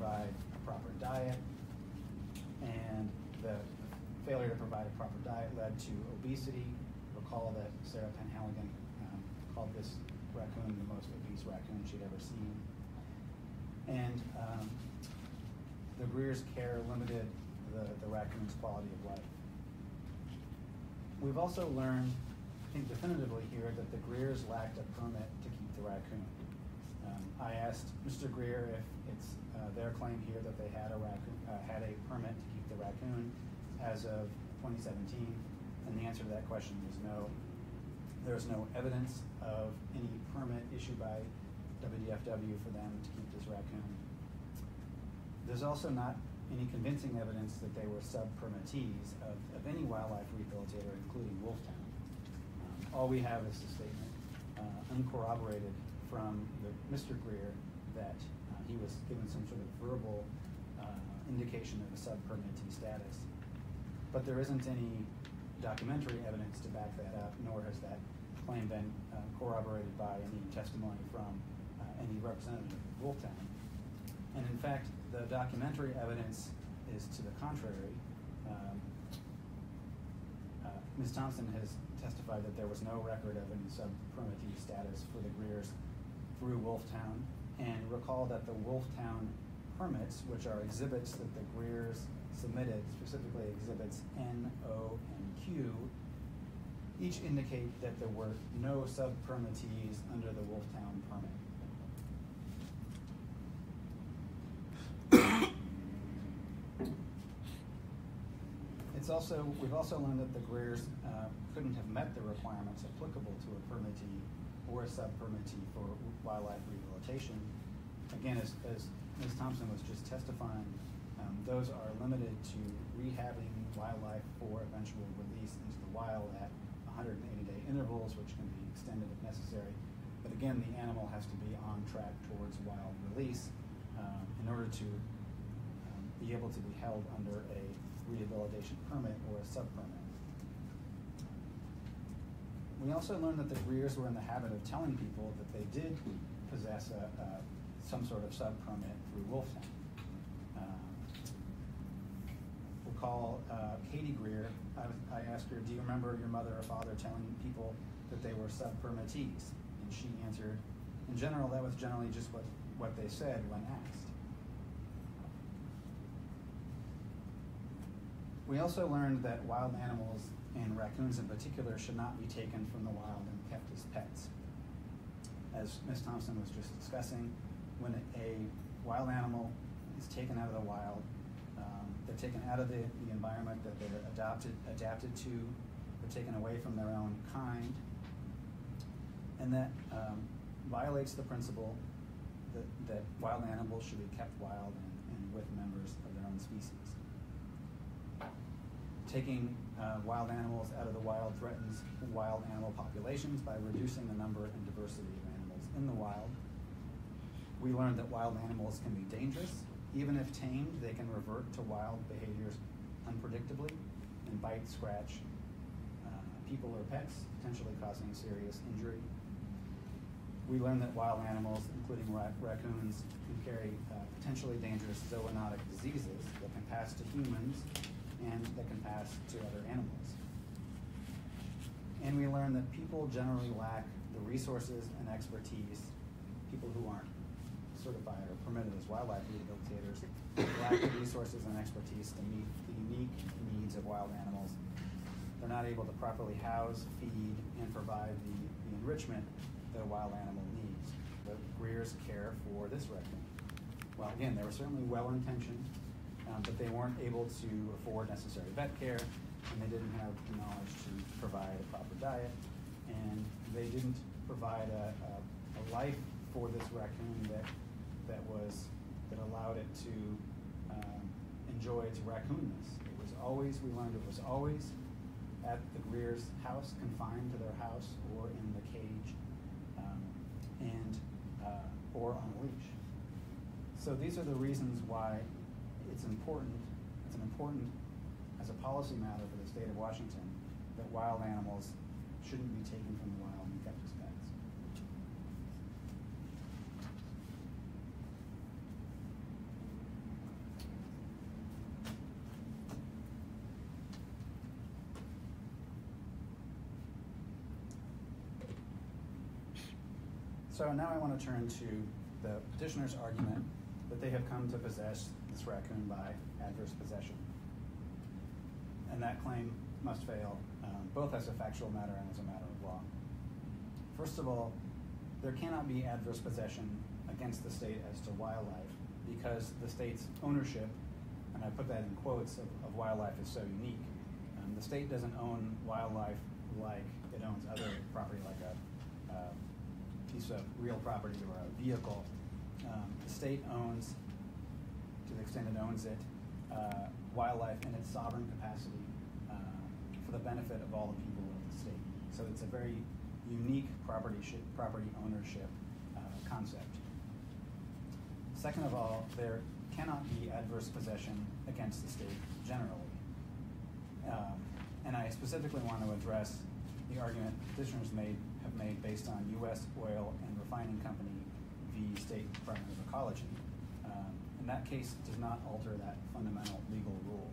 provide a proper diet, and the failure to provide a proper diet led to obesity. Recall that Sarah Penhaligon called this raccoon the most obese raccoon she'd ever seen. And the Greer's care limited the raccoon's quality of life. We've also learned, I think definitively here, that the Greers lacked a permit to keep the raccoon. I asked Mr. Greer if it's their claim here that they had a permit to keep the raccoon as of 2017, and the answer to that question was no. There's no evidence of any permit issued by WDFW for them to keep this raccoon. There's also not any convincing evidence that they were sub-permittees of any wildlife rehabilitator, including Wolftown. All we have is a statement, uncorroborated from Mr. Greer, that he was given some sort of verbal indication of a sub-permittee status. But there isn't any documentary evidence to back that up, nor has that claim been corroborated by any testimony from any representative of Wolftown. And in fact, the documentary evidence is to the contrary. Ms. Thompson has testified that there was no record of any sub-permittee status for the Greers through Wolftown. And recall that the Wolftown permits, which are exhibits that the Greers submitted, specifically exhibits N, O, and Q, each indicate that there were no sub-permittees under the Wolftown permit. We've also learned that the Greers couldn't have met the requirements applicable to a permittee or a sub-permittee for wildlife rehabilitation. Again, as Ms. Thompson was just testifying, those are limited to rehabbing wildlife for eventual release into the wild at 180-day intervals, which can be extended if necessary. But again, the animal has to be on track towards wild release in order to be able to be held under a rehabilitation permit or a sub-permit. We also learned that the Greers were in the habit of telling people that they did possess some sort of sub-permit through Wolftown. Recall Katie Greer, I asked her, do you remember your mother or father telling people that they were sub-permittees? And she answered, in general, that was generally just what they said when asked. We also learned that wild animals, and raccoons in particular, should not be taken from the wild and kept as pets. As Ms. Thompson was just discussing, when a wild animal is taken out of the wild, they're taken out of the environment that they're adapted to, they're taken away from their own kind, and that violates the principle that wild animals should be kept wild and with members of their own species. Taking wild animals out of the wild threatens wild animal populations by reducing the number and diversity of animals in the wild. We learned that wild animals can be dangerous. Even if tamed, they can revert to wild behaviors unpredictably and bite, scratch people or pets, potentially causing serious injury. We learned that wild animals, including raccoons, can carry potentially dangerous zoonotic diseases that can pass to humans and that can pass to other animals. And we learned that people generally lack the resources and expertise, people who aren't certified or permitted as wildlife rehabilitators, lack the resources and expertise to meet the unique needs of wild animals. They're not able to properly house, feed, and provide the enrichment that a wild animal needs. The Greers care for this raccoon. Well, again, they were certainly well-intentioned, but they weren't able to afford necessary vet care, and they didn't have the knowledge to provide a proper diet, and they didn't provide a life for this raccoon that allowed it to enjoy its raccoonness. It was always, we learned it was always at the Greer's house, confined to their house or in the cage, or on a leash. So these are the reasons why it's important as a policy matter for the state of Washington that wild animals shouldn't be taken from the wild and kept as pets. So now I want to turn to the petitioner's argument that they have come to possess this raccoon by adverse possession. And that claim must fail, both as a factual matter and as a matter of law. First of all, there cannot be adverse possession against the state as to wildlife because the state's ownership, and I put that in quotes, of wildlife is so unique. The state doesn't own wildlife like it owns other property, like a piece of real property or a vehicle. The state owns, to the extent it owns it, wildlife in its sovereign capacity for the benefit of all the people of the state. So it's a very unique property ownership concept. Second of all, there cannot be adverse possession against the state generally. And I specifically want to address the argument petitioners have made based on U.S. Oil and Refining Company v. State Department of Ecology. And that case does not alter that fundamental legal rule.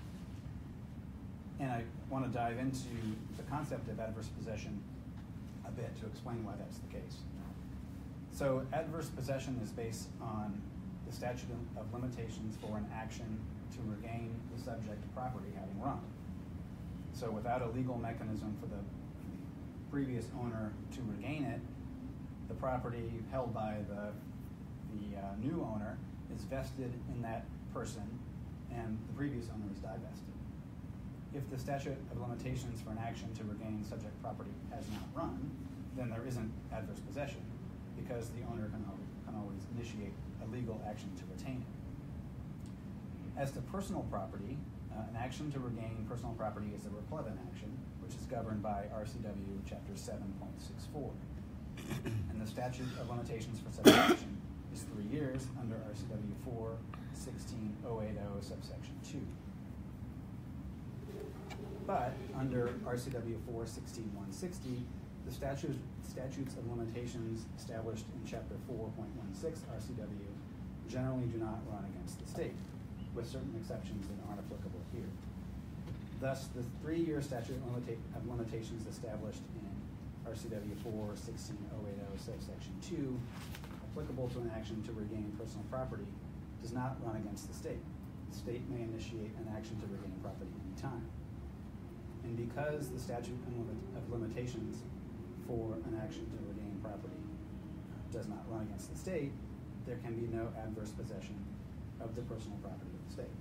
And I want to dive into the concept of adverse possession a bit to explain why that's the case. So adverse possession is based on the statute of limitations for an action to regain the subject property having run. So without a legal mechanism for the previous owner to regain it, the property held by the new owner is vested in that person and the previous owner is divested. If the statute of limitations for an action to regain subject property has not run, then there isn't adverse possession because the owner can always initiate a legal action to retain it. As to personal property, an action to regain personal property is a replevin action, which is governed by RCW Chapter 7.64. And the statute of limitations for such an action is 3 years under RCW 4.16.080 subsection 2. But under RCW 4.16.160, the statutes of limitations established in Chapter 4.16 RCW generally do not run against the state, with certain exceptions that aren't applicable here. Thus, the 3-year statute of limitations established in RCW 4.16.080 subsection 2, applicable to an action to regain personal property, does not run against the state. The state may initiate an action to regain property any time. And because the statute of limitations for an action to regain property does not run against the state, there can be no adverse possession of the personal property of the state.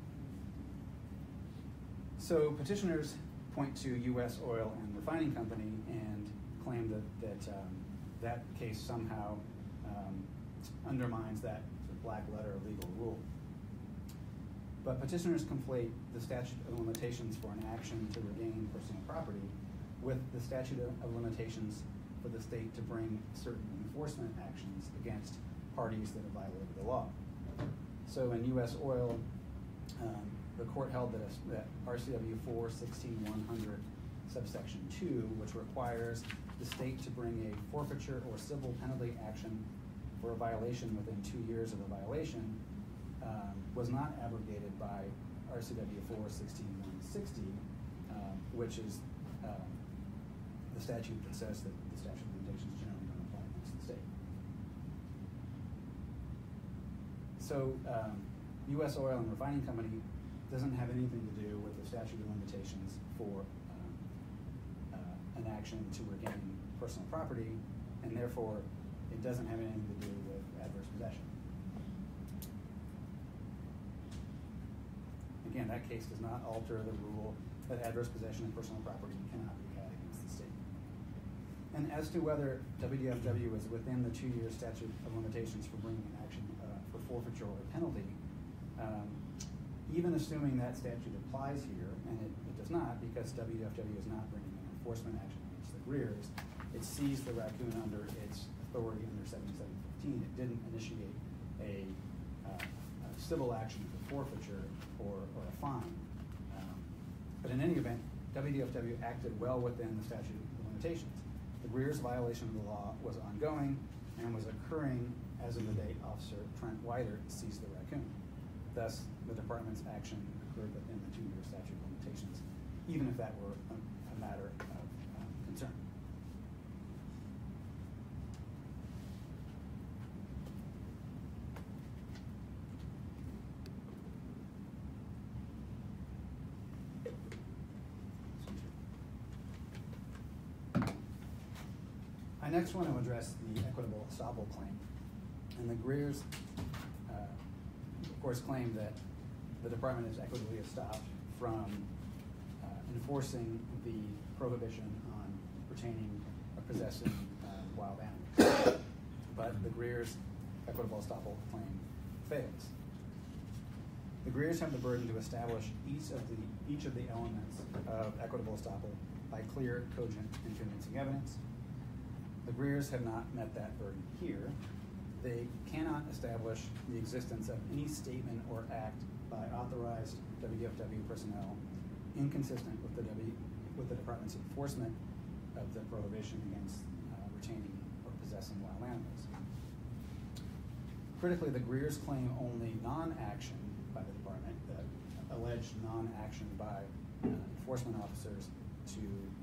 So petitioners point to U.S. Oil and Refining Company and claim that case somehow undermines that black letter legal rule. But petitioners conflate the statute of limitations for an action to regain personal property with the statute of limitations for the state to bring certain enforcement actions against parties that have violated the law. So in U.S. Oil, the court held that RCW 4.16.100 subsection 2, which requires the state to bring a forfeiture or civil penalty action for a violation within 2 years of the violation, was not abrogated by RCW 4.16.160, which is the statute that says that the statute of limitations generally don't apply against the state. So U.S. Oil and Refining Company doesn't have anything to do with the statute of limitations for an action to regain personal property, and therefore it doesn't have anything to do with adverse possession. Again, that case does not alter the rule that adverse possession of personal property cannot be had against the state. And as to whether WDFW is within the 2-year statute of limitations for bringing an action for forfeiture or penalty, even assuming that statute applies here, and it does not because WDFW is not bringing an enforcement action against the Greers, it seized the raccoon under its authority under 7715. It didn't initiate a civil action for forfeiture or a fine. But in any event, WDFW acted well within the statute of limitations. The Greer's violation of the law was ongoing and was occurring as of the date Officer Trent Whiter seized the raccoon. Thus, the department's action occurred within the 2-year statute of limitations, even if that were a matter of concern. I next want to address the equitable estoppel claim. And the Greers, of course, claim that the department is equitably estopped from enforcing the prohibition on retaining or possessing wild animals. But the Greers' equitable estoppel claim fails. The Greers have the burden to establish each of the elements of equitable estoppel by clear, cogent, and convincing evidence. The Greers have not met that burden here. They cannot establish the existence of any statement or act by authorized WDFW personnel inconsistent with the department's enforcement of the prohibition against retaining or possessing wild animals. Critically, the Greers claim only non-action by the department, the alleged non-action by enforcement officers to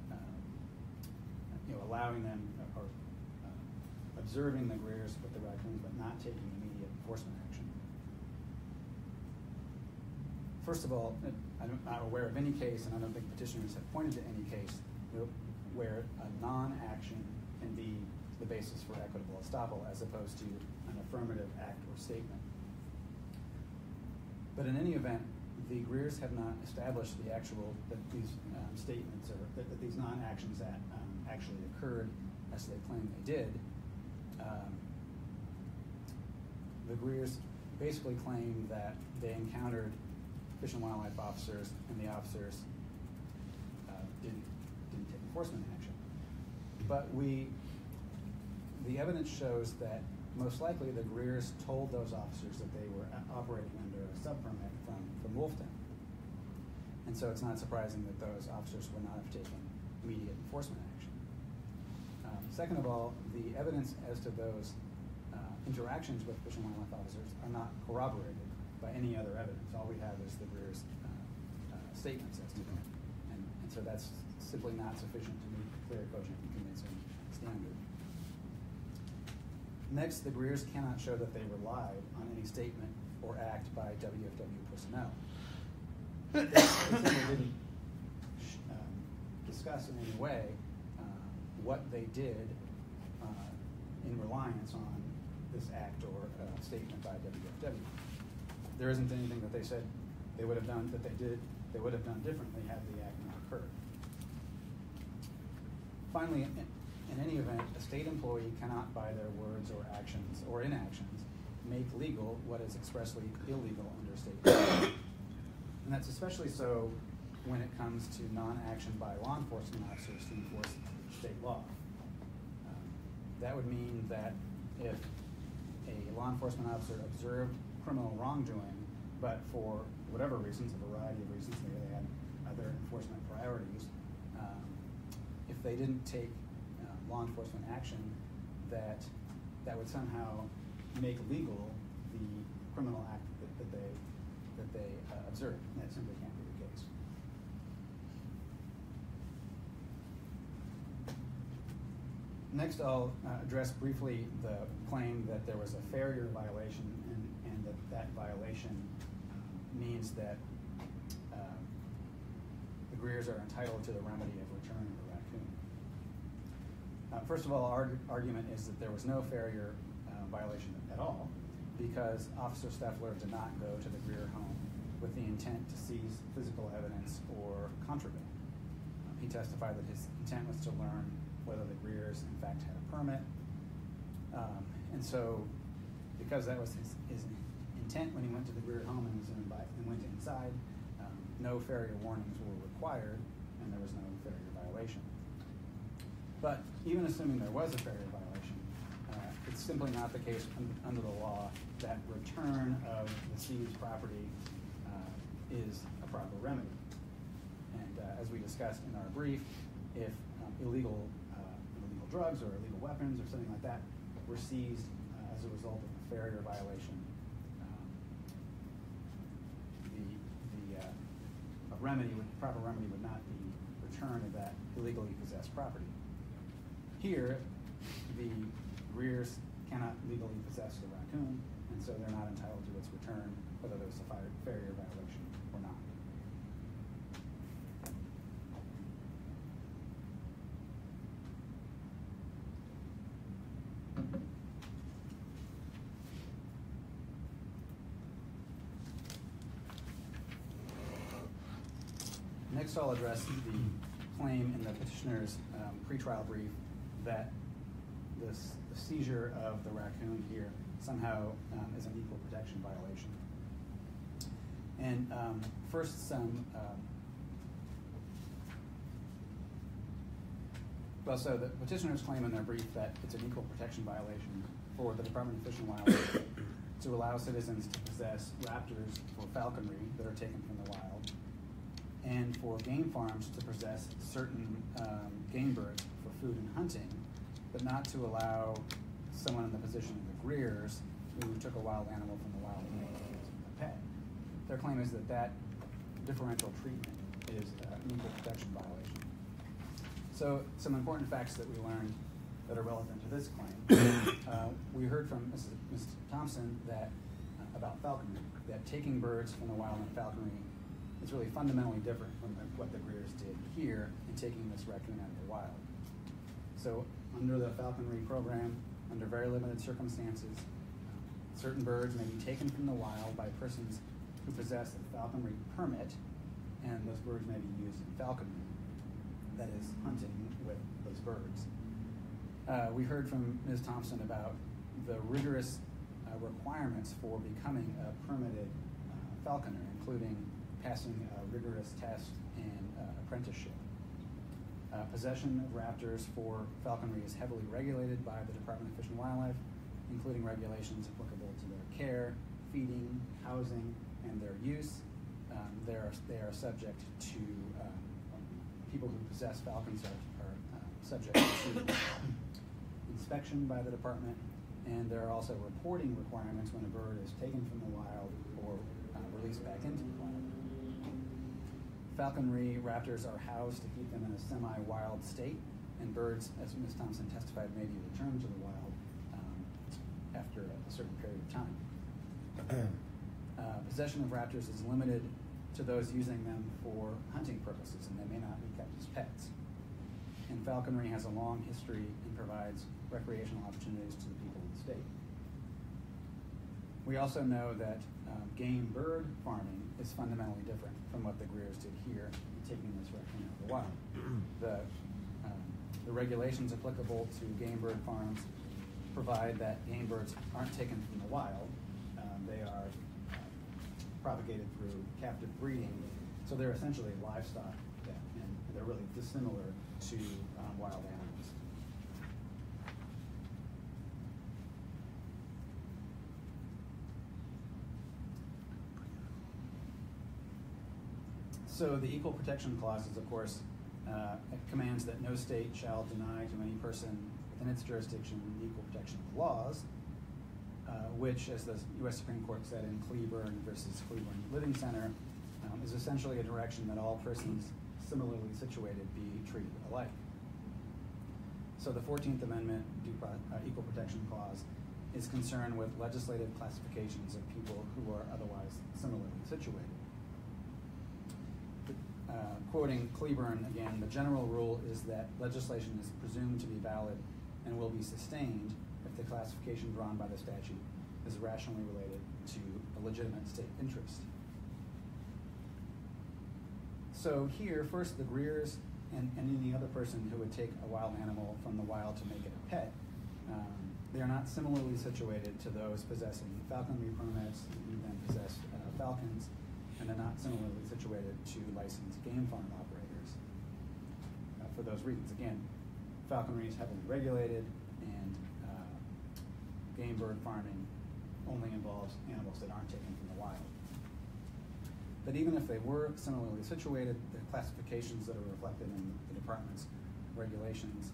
allowing them or observing the Greers with the raccoons, but not taking immediate enforcement action. First of all, I'm not aware of any case, and I don't think petitioners have pointed to any case where a non-action can be the basis for equitable estoppel as opposed to an affirmative act or statement. But in any event, the Greers have not established that these statements or that these non-actions that actually occurred as they claim they did. The Greers basically claim that they encountered Fish and Wildlife officers, and the officers didn't take enforcement action. But the evidence shows that most likely the Greers told those officers that they were operating under a sub-permit from Wolfton. And so it's not surprising that those officers would not have taken immediate enforcement action. Second of all, the evidence as to those interactions with Fish and Wildlife officers are not corroborated by any other evidence. All we have is the Greers' statements as to them. And so that's simply not sufficient to meet the clear, cogent, and convincing standard. Next, the Greers cannot show that they relied on any statement or act by WFW personnel. They simply didn't discuss in any way what they did in reliance on this act or statement by WFW. There isn't anything that they said they would have done they would have done differently had the act not occurred. Finally, in any event, a state employee cannot, by their words or actions or inactions, make legal what is expressly illegal under state law. And that's especially so when it comes to non-action by law enforcement officers to enforce state law. That would mean that if a law enforcement officer observed criminal wrongdoing, but for whatever reasons, a variety of reasons, maybe they had other enforcement priorities, if they didn't take law enforcement action, that would somehow make legal the criminal act that they observed. And that simply can't be the case. Next, I'll address briefly the claim that there was a farrier violation and that violation means that the Greers are entitled to the remedy of return of the raccoon. First of all, our argument is that there was no farrier violation at all because Officer Steffler did not go to the Greer home with the intent to seize physical evidence or contraband. He testified that his intent was to learn whether the Greers in fact had a permit. And so, because that was his intent when he went to the Greer home and went inside, no farrier warnings were required and there was no farrier violation. But even assuming there was a farrier violation, it's simply not the case under the law that return of the seized property is a proper remedy. And as we discussed in our brief, if illegal drugs or illegal weapons or something like that were seized as a result of a farrier violation, proper remedy would not be return of that illegally possessed property. Here, the Greers cannot legally possess the raccoon, and so they're not entitled to its return, whether there's a farrier violation or not. Next, I'll address the claim in the petitioner's pretrial brief that the seizure of the raccoon here somehow is an equal protection violation. And first, so the petitioners claim in their brief that it's an equal protection violation for the Department of Fish and Wildlife to allow citizens to possess raptors for falconry that are taken from the wild, and for game farms to possess certain game birds for food and hunting, but not to allow someone in the position of the Greers who took a wild animal from the wild and made it a pet. Their claim is that that differential treatment is an equal protection violation. So some important facts that we learned that are relevant to this claim. We heard from Ms. Thompson that about falconry, that taking birds from the wild and falconry is really fundamentally different from what the Greers did here in taking this raccoon out of the wild. So under the falconry program, under very limited circumstances, certain birds may be taken from the wild by persons who possess a falconry permit, and those birds may be used in falconry, that is, hunting with those birds. We heard from Ms. Thompson about the rigorous requirements for becoming a permitted falconer, including passing a rigorous test and apprenticeship. Possession of raptors for falconry is heavily regulated by the Department of Fish and Wildlife, including regulations applicable to their care, feeding, housing, and their use. They are subject to, people who possess falcons are subject to inspection by the department, and there are also reporting requirements when a bird is taken from the wild or released back into the wild. Falconry raptors are housed to keep them in a semi-wild state, and birds, as Ms. Thompson testified, may be returned to the wild after a certain period of time. Possession of raptors is limited to those using them for hunting purposes, and they may not be kept as pets. And falconry has a long history and provides recreational opportunities to the people of the state. We also know that game bird farming is fundamentally different from what the Greers did here, taking this raccoon out of the wild. The regulations applicable to game bird farms provide that game birds aren't taken from the wild. They are propagated through captive breeding, so they're essentially livestock, and they're really dissimilar to wild animals. So the Equal Protection Clause is, of course, it commands that no state shall deny to any person within its jurisdiction the equal protection of laws, which, as the U.S. Supreme Court said in Cleburne versus Cleburne Living Center, is essentially a direction that all persons similarly situated be treated alike. So the 14th Amendment Equal Protection Clause is concerned with legislative classifications of people who are otherwise similarly situated. Quoting Cleburne again, the general rule is that legislation is presumed to be valid and will be sustained if the classification drawn by the statute is rationally related to a legitimate state interest. So here, first, the Greers and any other person who would take a wild animal from the wild to make it a pet, they are not similarly situated to those possessing falconry permits who then possess falcons, and they're not similarly situated to licensed game farm operators. For those reasons, again, falconry is heavily regulated, and game bird farming only involves animals that aren't taken from the wild. But even if they were similarly situated, the classifications that are reflected in the department's regulations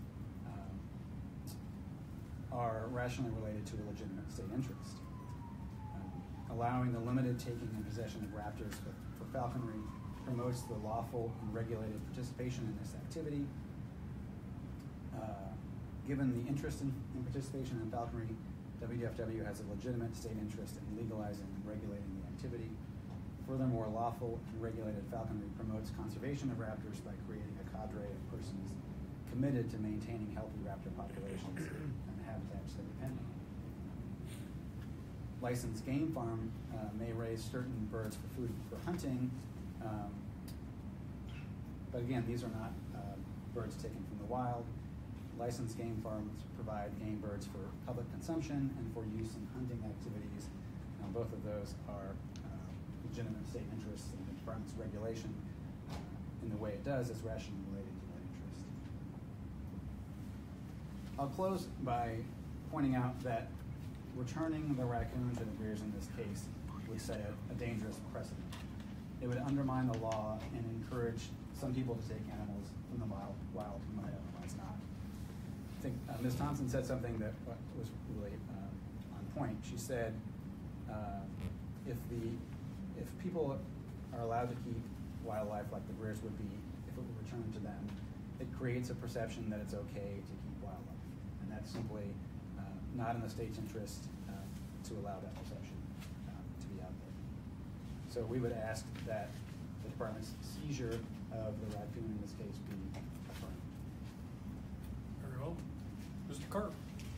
are rationally related to a legitimate state interest. Allowing the limited taking and possession of raptors for falconry promotes the lawful and regulated participation in this activity. Given the interest in participation in falconry, WDFW has a legitimate state interest in legalizing and regulating the activity. Furthermore, lawful and regulated falconry promotes conservation of raptors by creating a cadre of persons committed to maintaining healthy raptor populations and the habitats that depend on them. Licensed game farm may raise certain birds for food for hunting, But again, these are not birds taken from the wild. Licensed game farms provide game birds for public consumption and for use in hunting activities. Both of those are legitimate state interests, and the department's regulation in the way it does is rationally related to that interest. I'll close by pointing out that returning the raccoons and the Greers in this case would set a dangerous precedent. It would undermine the law and encourage some people to take animals from the wild who might otherwise not. I think Ms. Thompson said something that was really on point. She said, if people are allowed to keep wildlife like the Greers would be, if it were returned to them, it creates a perception that it's okay to keep wildlife, and that's simply not in the state's interest to allow that perception to be out there. So we would ask that the department's seizure of the raccoon in this case be affirmed. Very well. Mr. Carp.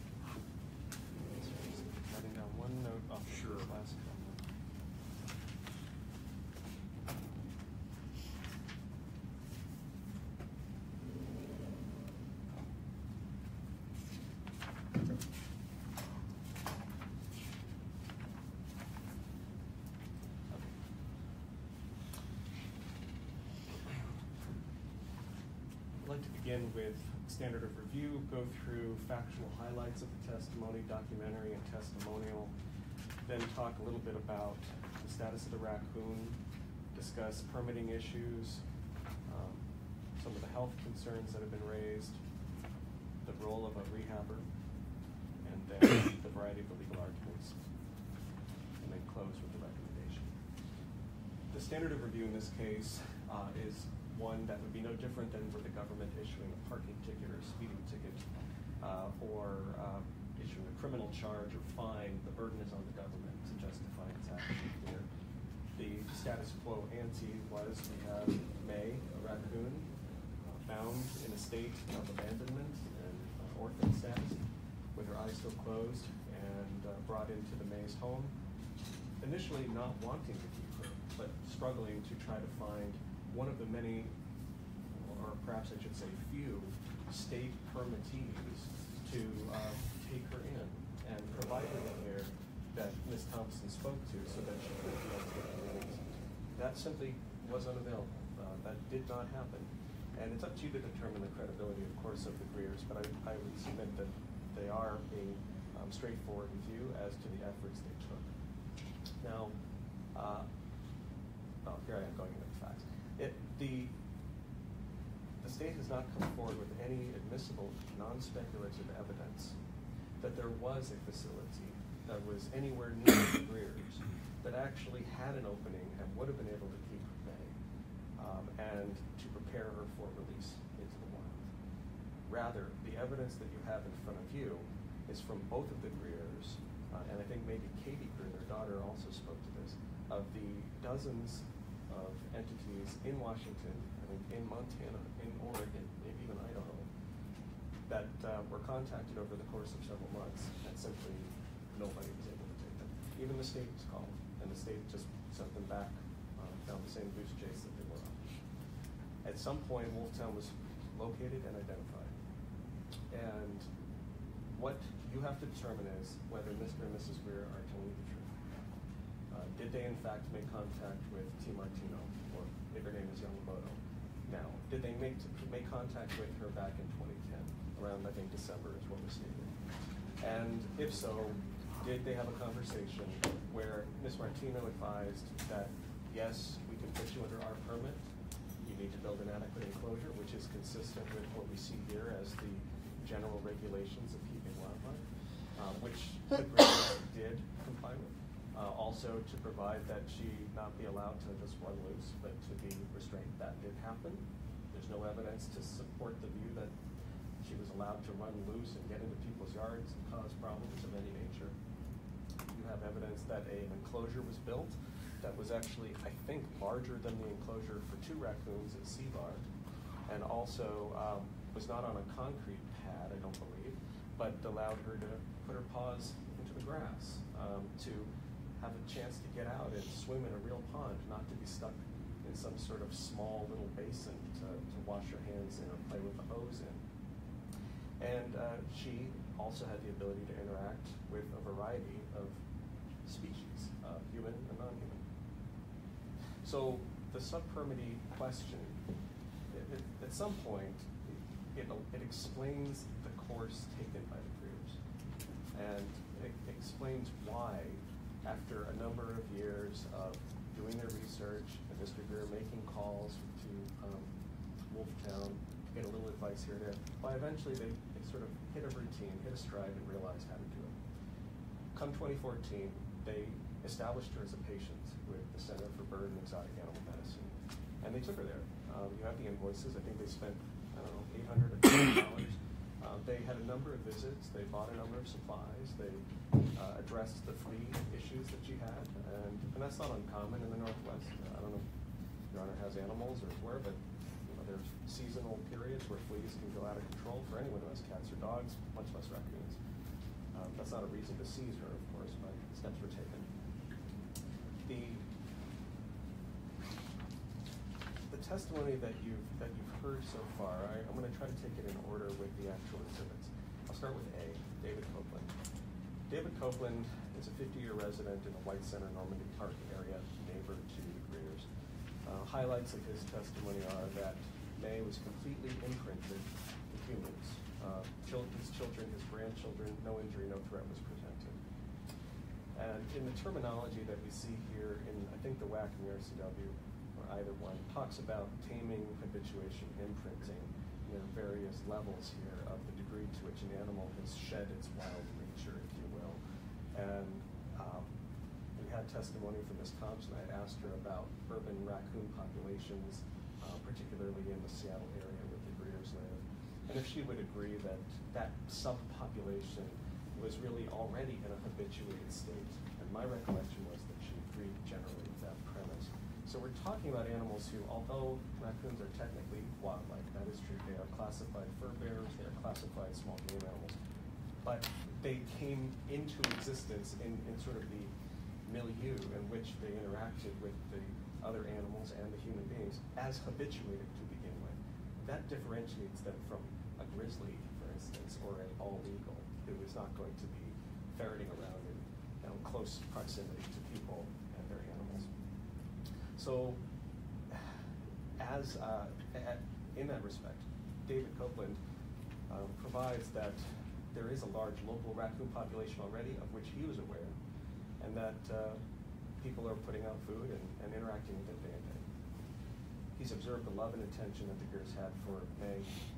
Writing down one note off the last comment. I'd like to begin with standard of review, go through factual highlights of the testimony, documentary and testimonial, then talk a little bit about the status of the raccoon, discuss permitting issues, some of the health concerns that have been raised, the role of a rehabber, and then the variety of the legal arguments, and then close with the recommendation. The standard of review in this case is one that would be no different than for the government issuing a parking ticket or a speeding ticket or issuing a criminal charge or fine. The burden is on the government to justify its action here. The status quo ante was we have May, a raccoon, found in a state of abandonment and orphan status with her eyes still closed and brought into the Mays home, initially not wanting to keep her, but struggling to try to find one of the many, or perhaps I should say few, state permittees to take her in and provide her the care that Ms. Thompson spoke to so that she could be able to get released. That simply was unavailable. That did not happen. And it's up to you to determine the credibility, of course, of the Greers, but I would submit that they are being straightforward with you as to the efforts they took. Now, here I am going into the facts. The state has not come forward with any admissible, non-speculative evidence that there was a facility that was anywhere near the Greers that actually had an opening and would have been able to keep May and to prepare her for release into the wild. Rather, the evidence that you have in front of you is from both of the Greers, and I think maybe Katie Greer, their daughter, also spoke to this, of the dozens of entities in Washington, I think in Montana, in Oregon, maybe even Idaho, that were contacted over the course of several months, and simply nobody was able to take them. Even the state was called, and the state just sent them back down the same goose chase that they were on. At some point, Wolftown was located and identified. And what you have to determine is whether Mr. and Mrs. Greer are telling you the truth. Did they in fact make contact with T. Martino, or if her name is Yamamoto now? Did they make contact with her back in 2010, around I think December is what was stated? And if so, did they have a conversation where Ms. Martino advised that, yes, we can put you under our permit, you need to build an adequate enclosure, which is consistent with what we see here as the general regulations of keeping wildlife, which the Greers did comply with. Also to provide that she not be allowed to just run loose, but to be restrained. That did happen. There's no evidence to support the view that she was allowed to run loose and get into people's yards and cause problems of any nature. You have evidence that an enclosure was built that was actually, I think, larger than the enclosure for 2 raccoons at Seabar, and also was not on a concrete pad, I don't believe, but allowed her to put her paws into the grass, to have a chance to get out and swim in a real pond, not to be stuck in in some sort of small little basin to wash her hands in or play with the hose in. And she also had the ability to interact with a variety of species, human and non-human. So the subpermity question, at some point, it explains the course taken by the Greers. And it explains why, after a number of years of doing their research and Mr. Greer making calls to Wolftown to get a little advice here and there, why eventually they sort of hit a routine, hit a stride, and realized how to do it. Come 2014, they established her as a patient with the Center for Bird and Exotic Animal Medicine. And they took her there. You have the invoices. I think they spent, I don't know, $800 or $1,000. They had a number of visits. They bought a number of supplies. They addressed the flea issues that she had. And that's not uncommon in the Northwest. I don't know if Your Honor has animals or where, but there's seasonal periods where fleas can go out of control for anyone who has cats or dogs, much less raccoons. That's not a reason to seize her, of course, but steps were taken. The testimony that you've heard so far, I'm going to try to take it in order with the actual exhibits. I'll start with A, David Copeland. David Copeland is a 50-year resident in the White Center, Normandy Park area, neighbor to the Greers. Highlights of his testimony are that May was completely imprinted with humans. His children, his grandchildren, no injury, no threat was presented. And in the terminology that we see here in, I think, the WAC and the RCW, or either one, talks about taming, habituation, imprinting, various levels here of the degree to which an animal has shed its wild nature, if you will. And we had testimony from Ms. Thompson. I had asked her about urban raccoon populations, particularly in the Seattle area where the Greers live, and if she would agree that that subpopulation was really already in a habituated state. And my recollection was that she agreed generally with that premise. So we're talking about animals who, although raccoons are technically wildlife, that is true, they are classified fur bearers, they are classified small game animals, but they came into existence in sort of the milieu in which they interacted with the other animals and the human beings as habituated to begin with. That differentiates them from a grizzly, for instance, or a bald eagle, who is not going to be ferreting around in close proximity to people and their animals. So, in that respect, David Copeland provides that there is a large local raccoon population already, of which he was aware, and that people are putting out food and interacting with it day and day. He's observed the love and attention that the Greers had for May.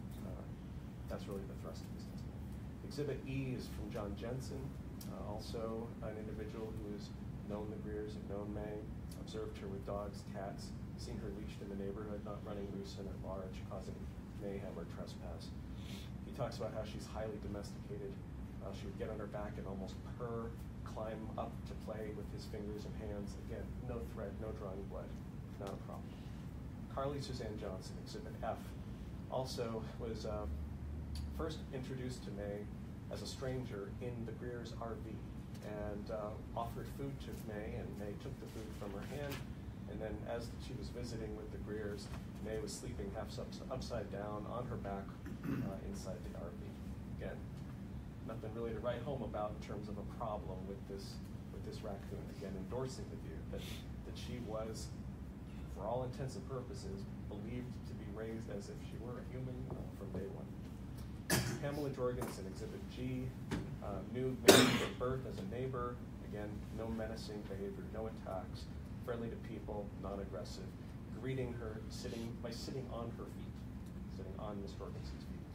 That's really the thrust of his testimony. Exhibit E is from John Jensen, also an individual who has known the Greers and known May, observed her with dogs, cats, seen her leashed in the neighborhood, not running loose and at large, causing mayhem or trespass. He talks about how she's highly domesticated. She would get on her back and almost purr, climb up to play with his fingers and hands. Again, no threat, no drawing blood, not a problem. Carly Suzanne Johnson, Exhibit F, also was first introduced to May as a stranger in the Greers' RV and offered food to May, and May took the food from her hand. And then as she was visiting with the Greers, May was sleeping half upside down on her back inside the RV. Again, nothing really to write home about in terms of a problem with this raccoon. Again, endorsing the view that she was, for all intents and purposes, believed to be raised as if she were a human from day one. Pamela Jorgensen, Exhibit G, knew May from birth as a neighbor. Again, no menacing behavior, no attacks, friendly to people, non-aggressive. Greeting her by sitting on her feet, sitting on Ms. Jorgensen's feet.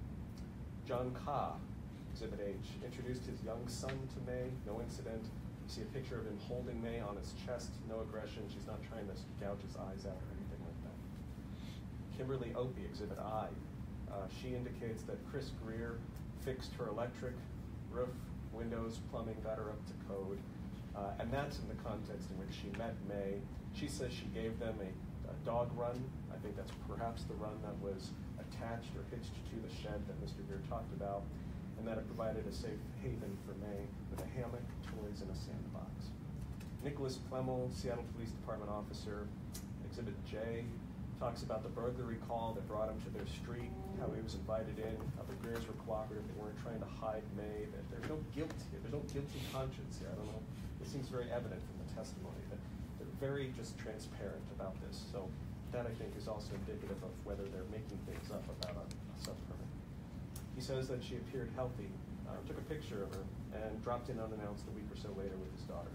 John Ka, Exhibit H, introduced his young son to May, no incident. You see a picture of him holding May on his chest, no aggression. She's not trying to gouge his eyes out or anything like that. Kimberly Opie, Exhibit I. She indicates that Chris Greer fixed her electric, roof, windows, plumbing, got her up to code. And that's in the context in which she met May. She says she gave them a dog run. I think that's perhaps the run that was attached or hitched to the shed that Mr. Greer talked about, and that it provided a safe haven for May with a hammock, toys, and a sandbox. Nicholas Plemmel, Seattle Police Department officer. Exhibit J talks about the burglary call that brought him to their street, how he was invited in, how the Greers were cooperative, they weren't trying to hide May, that there's no guilt here, there's no guilty conscience here. I don't know, it seems very evident from the testimony that they're very just transparent about this. So that I think is also indicative of whether they're making things up about a sub-permit. He says that she appeared healthy, took a picture of her, and dropped in unannounced a week or so later with his daughter.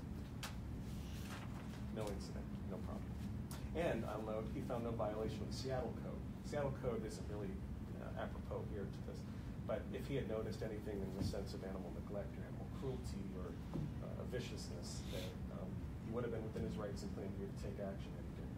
No incident, no problem. And I'll note, he found no violation of the Seattle Code. Seattle Code isn't really apropos here to this, but if he had noticed anything in the sense of animal neglect or animal cruelty or viciousness, then he would have been within his rights and claimed to take action, and he didn't.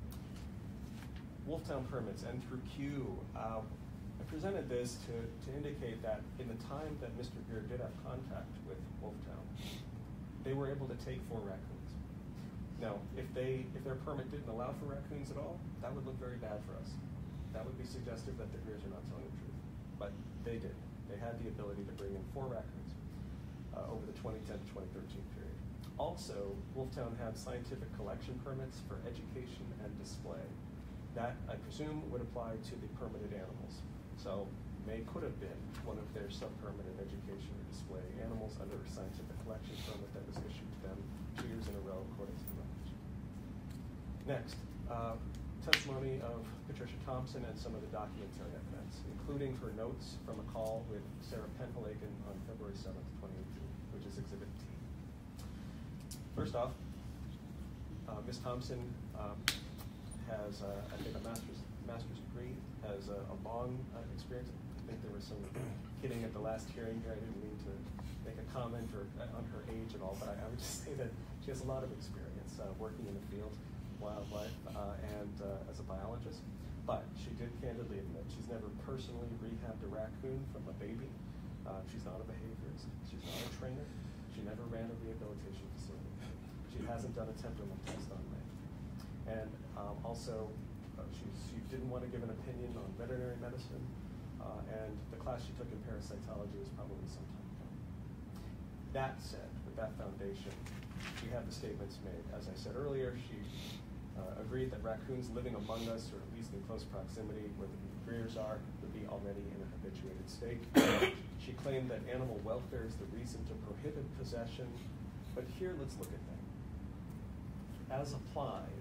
Wolftown permits, N through Q. I presented this to indicate that in the time that Mr. Greer did have contact with Wolftown, they were able to take 4 raccoons. Now, if their permit didn't allow for raccoons at all, that would look very bad for us. That would be suggestive that the Greers are not telling the truth. But they did. They had the ability to bring in 4 raccoons over the 2010 to 2013 period. Also, Wolftown had scientific collection permits for education and display. That, I presume, would apply to the permitted animals. So May could have been one of their sub-permitted education or display animals under a scientific collection permit that was issued to them 2 years in a row, according to the records. Next, testimony of Patricia Thompson and some of the documentary evidence, including her notes from a call with Sarah Penhalagen on February 7th, 2018, which is Exhibit T. First off, Ms. Thompson has, I think, a master's degree, has a long experience. I think there was some kidding at the last hearing here. I didn't mean to make a comment on her age at all, but I would just say that she has a lot of experience working in the field, wildlife, and as a biologist. But she did candidly admit she's never personally rehabbed a raccoon from a baby. She's not a behaviorist. She's not a trainer. She never ran a rehabilitation facility. She hasn't done a temperament test on May. And also, she didn't want to give an opinion on veterinary medicine, and the class she took in parasitology was probably some time ago. That said, with that foundation, she had the statements made. As I said earlier, she agreed that raccoons living among us, or at least in close proximity where the Greers are, would be already in a habituated state. She claimed that animal welfare is the reason to prohibit possession, but here let's look at that. As applied,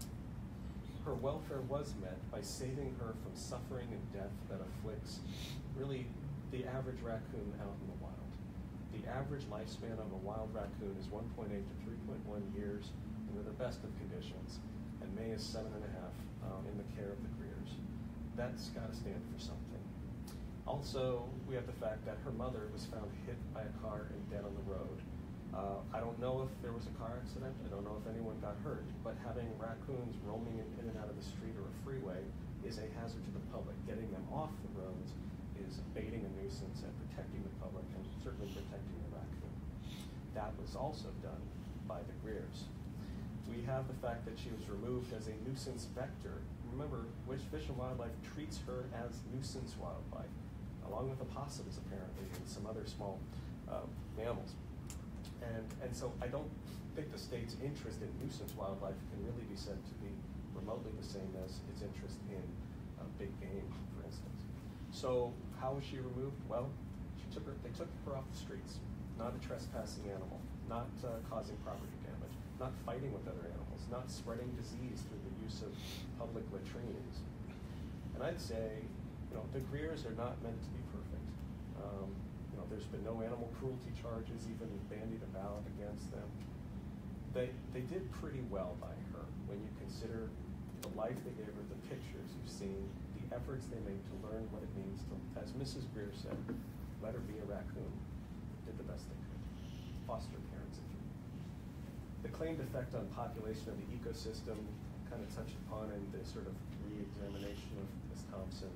her welfare was met by saving her from suffering and death that afflicts really the average raccoon out in the wild. The average lifespan of a wild raccoon is 1.8 to 3.1 years under the best of conditions, and May is 7.5 in the care of the Greers. That's got to stand for something. Also, we have the fact that her mother was found hit by a car and dead on the road. I don't know if there was a car accident. I don't know if anyone got hurt, but having raccoons roaming in and out of the street or a freeway is a hazard to the public. Getting them off the roads is abating a nuisance and protecting the public, and certainly protecting the raccoon. That was also done by the Greers. We have the fact that she was removed as a nuisance vector. Remember, Fish and Wildlife treats her as nuisance wildlife, along with opossums apparently, and some other small mammals. And so I don't think the state's interest in nuisance wildlife can really be said to be remotely the same as its interest in big game, for instance. So how was she removed? Well, they took her off the streets, not a trespassing animal, not causing property damage, not fighting with other animals, not spreading disease through the use of public latrines. And I'd say, the Greers are not meant to be perfect. There's been no animal cruelty charges even bandied about against them. They did pretty well by her when you consider the life they gave her, the pictures you've seen, the efforts they made to learn what it means to, as Mrs. Greer said, let her be a raccoon. Did the best they could. Foster parents, if you will. The claimed effect on population of the ecosystem, kind of touched upon in the sort of re-examination of Ms. Thompson.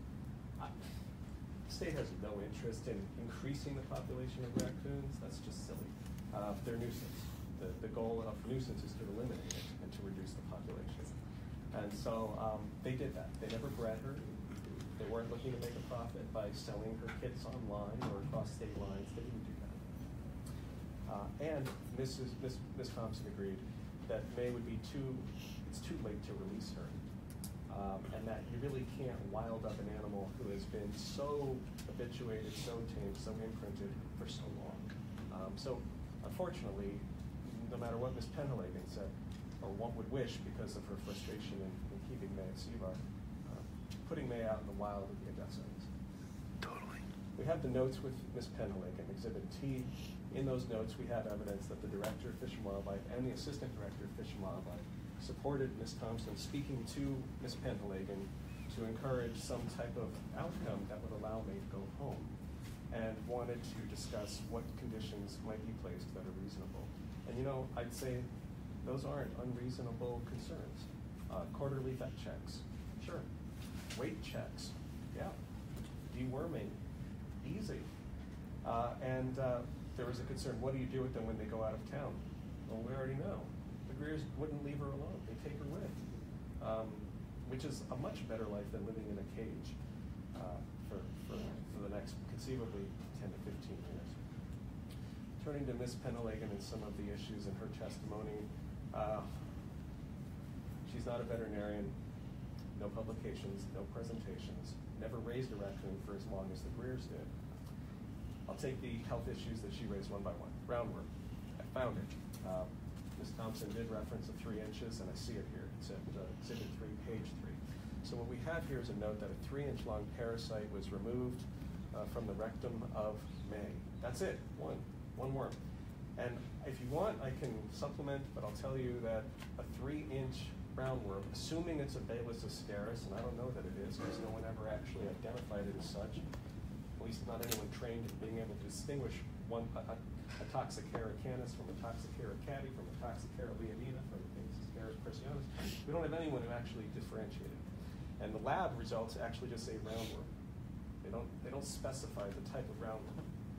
The state has no interest in increasing the population of raccoons. That's just silly. They're nuisance. The goal of nuisance is to eliminate it and to reduce the population. And so they did that. They never bred her. They weren't looking to make a profit by selling her kits online or across state lines. They didn't do that. And Ms. Thompson agreed that May would be it's too late to release her. And that you really can't wild up an animal who has been so habituated, so tamed, so imprinted for so long. So unfortunately, no matter what Ms. Penhelagen said, or one would wish because of her frustration in keeping May at CVAR, putting May out in the wild would be a death sentence. Totally. We have the notes with Ms. Penhelagen, Exhibit T. In those notes, we have evidence that the Director of Fish and Wildlife and the Assistant Director of Fish and Wildlife supported Ms. Thompson speaking to Ms. Penhelagen to encourage some type of outcome that would allow May to go home, and wanted to discuss what conditions might be placed that are reasonable. And you know, I'd say those aren't unreasonable concerns. Quarterly vet checks, sure. Weight checks, yeah. Deworming, easy. And there was a concern, what do you do with them when they go out of town? Well, we already know. The Greers wouldn't leave her alone, they take her with, which is a much better life than living in a cage for the next, conceivably, 10 to 15 years. Turning to Ms. Penhelagen and some of the issues in her testimony, she's not a veterinarian, no publications, no presentations, never raised a raccoon for as long as the Greers did. I'll take the health issues that she raised one by one. Roundworm, I found it. Ms. Thompson did reference the 3 inches, and I see it here. It's at Exhibit 3, page 3. So what we have here is a note that a 3-inch long parasite was removed from the rectum of May. That's it, one worm. And if you want, I can supplement, but I'll tell you that a 3-inch roundworm, assuming it's a Bayless ascaris, and I don't know that it is because no one ever actually identified it as such, at least not anyone trained in being able to distinguish a Toxocara canis from a Toxocara catty, from a Toxocara leonina, from a Ascaris precionis. We don't have anyone who actually differentiated. And the lab results actually just say roundworm. They don't specify the type of roundworm.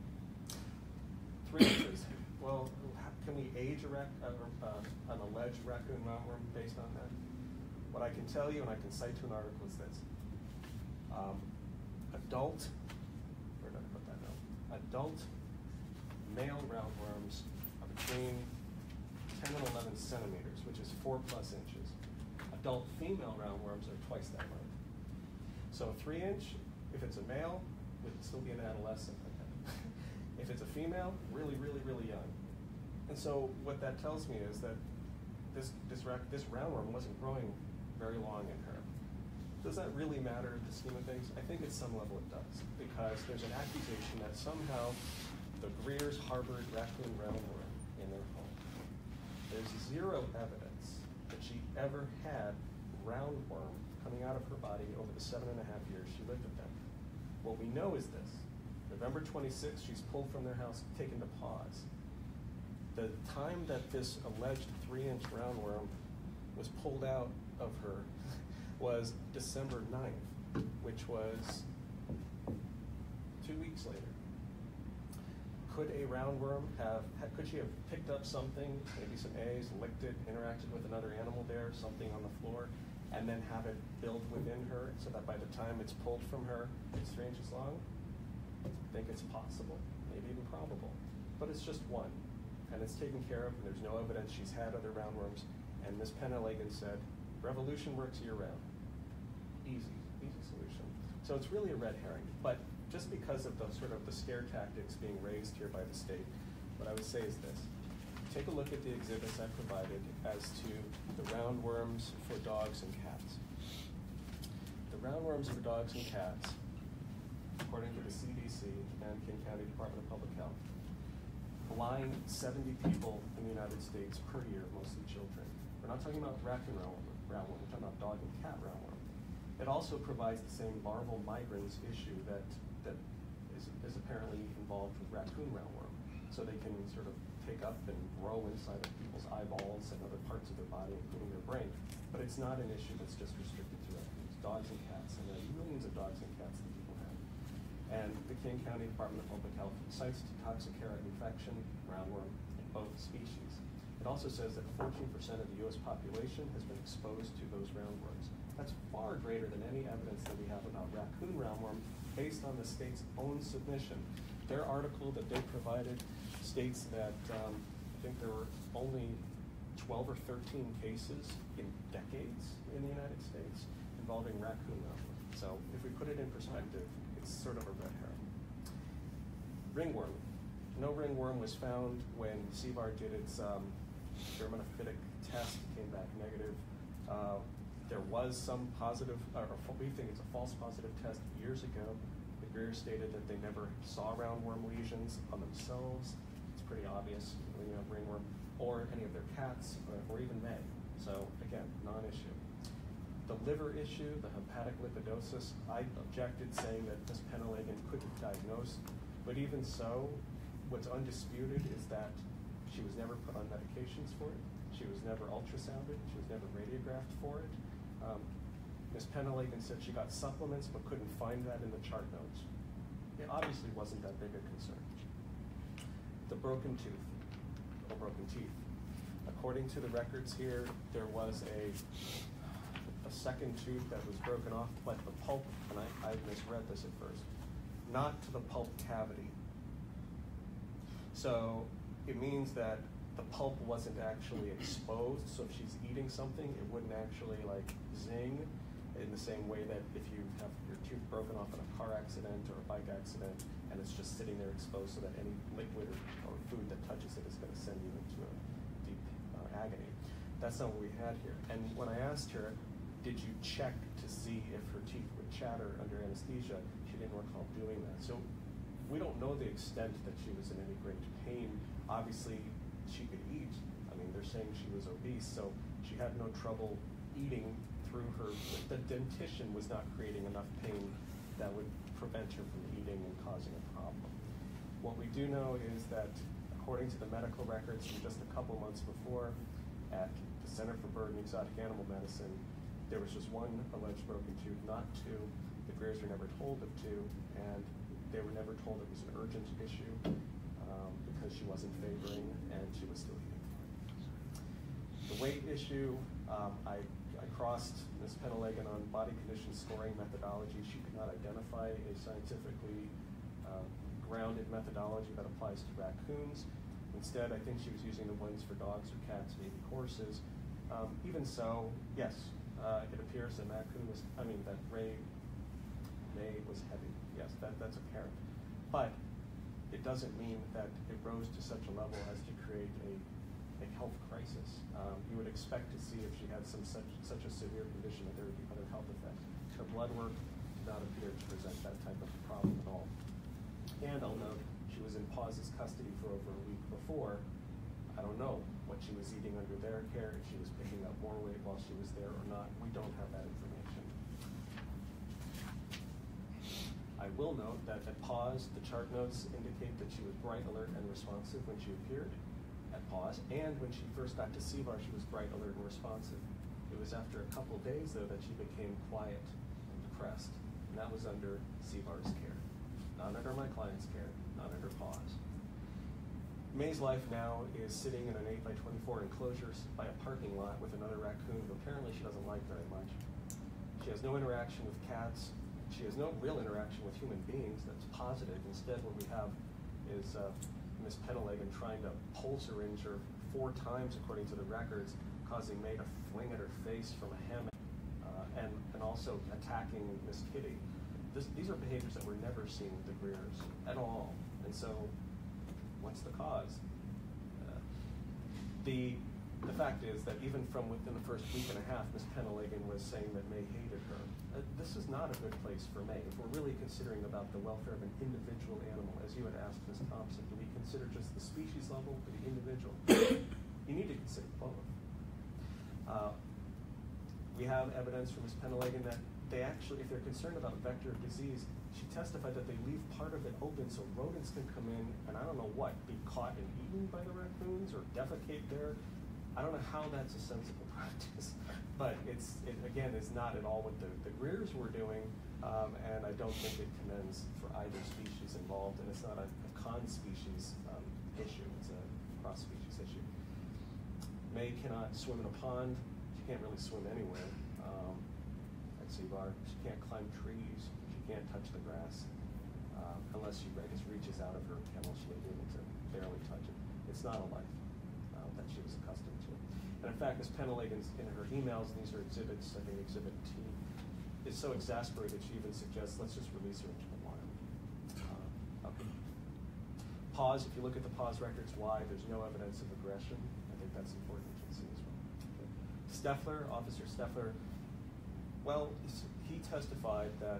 3 inches. Well, can we age an alleged raccoon roundworm based on that? What I can tell you, and I can cite to an article, is this. Adult, where did I put that note? Adult male roundworms are between 10 and 11 centimeters, which is 4+ inches. Adult female roundworms are twice that length. So a 3-inch, if it's a male, it would still be an adolescent. If it's a female, really, really, really young. And so what that tells me is that this roundworm wasn't growing very long in her. Does that really matter in the scheme of things? I think at some level it does, because there's an accusation that somehow the Greers harbored raccoon roundworm in their home. There's zero evidence that she ever had roundworm coming out of her body over the 7.5 years she lived with them. What we know is this. November 26th, she's pulled from their house, taken to pause. The time that this alleged 3-inch roundworm was pulled out of her was December 9th, which was 2 weeks later. Could a roundworm could she have picked up something, maybe some eggs, licked it, interacted with another animal there, something on the floor, and then have it build within her so that by the time it's pulled from her, it's 3 inches long? I think it's possible, maybe even probable. But it's just one, and it's taken care of, and there's no evidence she's had other roundworms. And Ms. Penhelagen said, revolution works year-round. Easy solution. So it's really a red herring. But just because of the scare tactics being raised here by the state, what I would say is this. Take a look at the exhibits I provided as to the roundworms for dogs and cats. The roundworms for dogs and cats, according to the CDC and King County Department of Public Health, blind 70 people in the United States per year, mostly children. We're not talking about raccoon roundworm, we're talking about dog and cat roundworm. It also provides the same larval migrans issue that is apparently involved with raccoon roundworm. So they can sort of take up and grow inside of people's eyeballs and other parts of their body, including their brain. But it's not an issue that's just restricted to raccoons, dogs and cats, and there are millions of dogs and cats that people have. And the King County Department of Public Health cites Toxocara infection, roundworm, in both species. It also says that 14% of the U.S. population has been exposed to those roundworms. That's far greater than any evidence that we have about raccoon roundworm based on the state's own submission. Their article that they provided states that I think there were only 12 or 13 cases in decades in the United States involving raccoon ruffler. So if we put it in perspective, it's sort of a red herring. Ringworm. No ringworm was found when CVAR did its germinophytic test, came back negative. There was some positive, or we think it's a false positive test years ago. The Greers stated that they never saw roundworm lesions on themselves. It's pretty obvious when you have ringworm, or any of their cats, or even May. So again, non-issue. The liver issue, the hepatic lipidosis, I objected saying that Ms. Pennehagen couldn't diagnose, but even so, what's undisputed is that she was never put on medications for it. She was never ultrasounded. She was never radiographed for it. Ms. Pennehagen said she got supplements but couldn't find that in the chart notes. It obviously wasn't that big a concern. The broken tooth, or broken teeth. According to the records here, there was a second tooth that was broken off, but the pulp, and I misread this at first, not to the pulp cavity. So it means that the pulp wasn't actually exposed, so if she's eating something, it wouldn't actually like zing in the same way that if you have your tooth broken off in a car accident or a bike accident, and it's just sitting there exposed so that any liquid or food that touches it is going to send you into a deep agony. That's not what we had here. And when I asked her, did you check to see if her teeth would chatter under anesthesia, she didn't recall doing that. So we don't know the extent that she was in any great pain. Obviously, she could eat. I mean, they're saying she was obese, so she had no trouble eating through her. The dentition was not creating enough pain that would prevent her from eating and causing a problem. What we do know is that, according to the medical records from just a couple months before, at the Center for Bird and Exotic Animal Medicine, there was just one alleged broken tooth, not two. The Greers were never told of two, and they were never told it was an urgent issue because she wasn't favoring and she was still eating. The weight issue, I crossed Ms. Pennehagen on body condition scoring methodology. She could not identify a scientifically grounded methodology that applies to raccoons. Instead, I think she was using the ones for dogs or cats, maybe horses. Even so, yes, it appears that that May was heavy. Yes, that's apparent. But it doesn't mean that it rose to such a level as to create a health crisis. You would expect to see if she had such a severe condition that there would be other health effects. Her blood work did not appear to present that type of problem at all. And I'll note, she was in Paw's custody for over a week before. I don't know what she was eating under their care, if she was picking up more weight while she was there or not. We don't have that information. I will note that at Paw's, the chart notes indicate that she was bright, alert, and responsive when she appeared at Paw's, and when she first got to CVAR, she was bright, alert, and responsive. It was after a couple days, though, that she became quiet and depressed, and that was under CVAR's care. Not under my client's care, not under Paw's. May's life now is sitting in an 8x24 enclosure by a parking lot with another raccoon who apparently she doesn't like very much. She has no interaction with cats. She has no real interaction with human beings that's positive. Instead, what we have is Ms. Pennehagen trying to pull syringe her 4 times, according to the records, causing May to fling at her face from a hammock, and also attacking Miss Kitty. These are behaviors that were never seen with the Greers at all. And so, what's the cause? The fact is that even from within the first week and a half, Ms. Pennehagen was saying that May hated her. This is not a good place for May. If we're really considering about the welfare of an individual animal, as you had asked Ms. Thompson, do we consider just the species level or the individual? You need to consider both. We have evidence from Ms. Pennehagen that they actually, if they're concerned about vector of disease, she testified that they leave part of it open so rodents can come in and I don't know what, be caught and eaten by the raccoons or defecate there. I don't know how that's a sensible practice, but it again is not at all what the Greers were doing, and I don't think it commends for either species involved, and it's not a con-species issue, it's a cross-species issue. May cannot swim in a pond. She can't really swim anywhere at CVAR. She can't climb trees. She can't touch the grass unless she just reaches out of her kennel. She may be able to barely touch it. It's not a life that she was accustomed to. And in fact, Ms. Pennelag, in her emails, and these are exhibits, I think Exhibit T, is so exasperated she even suggests, let's just release her into the wild. Okay. Pause, if you look at the pause records, why there's no evidence of aggression. I think that's important to see as well. Steffler, Officer Steffler, well, he testified that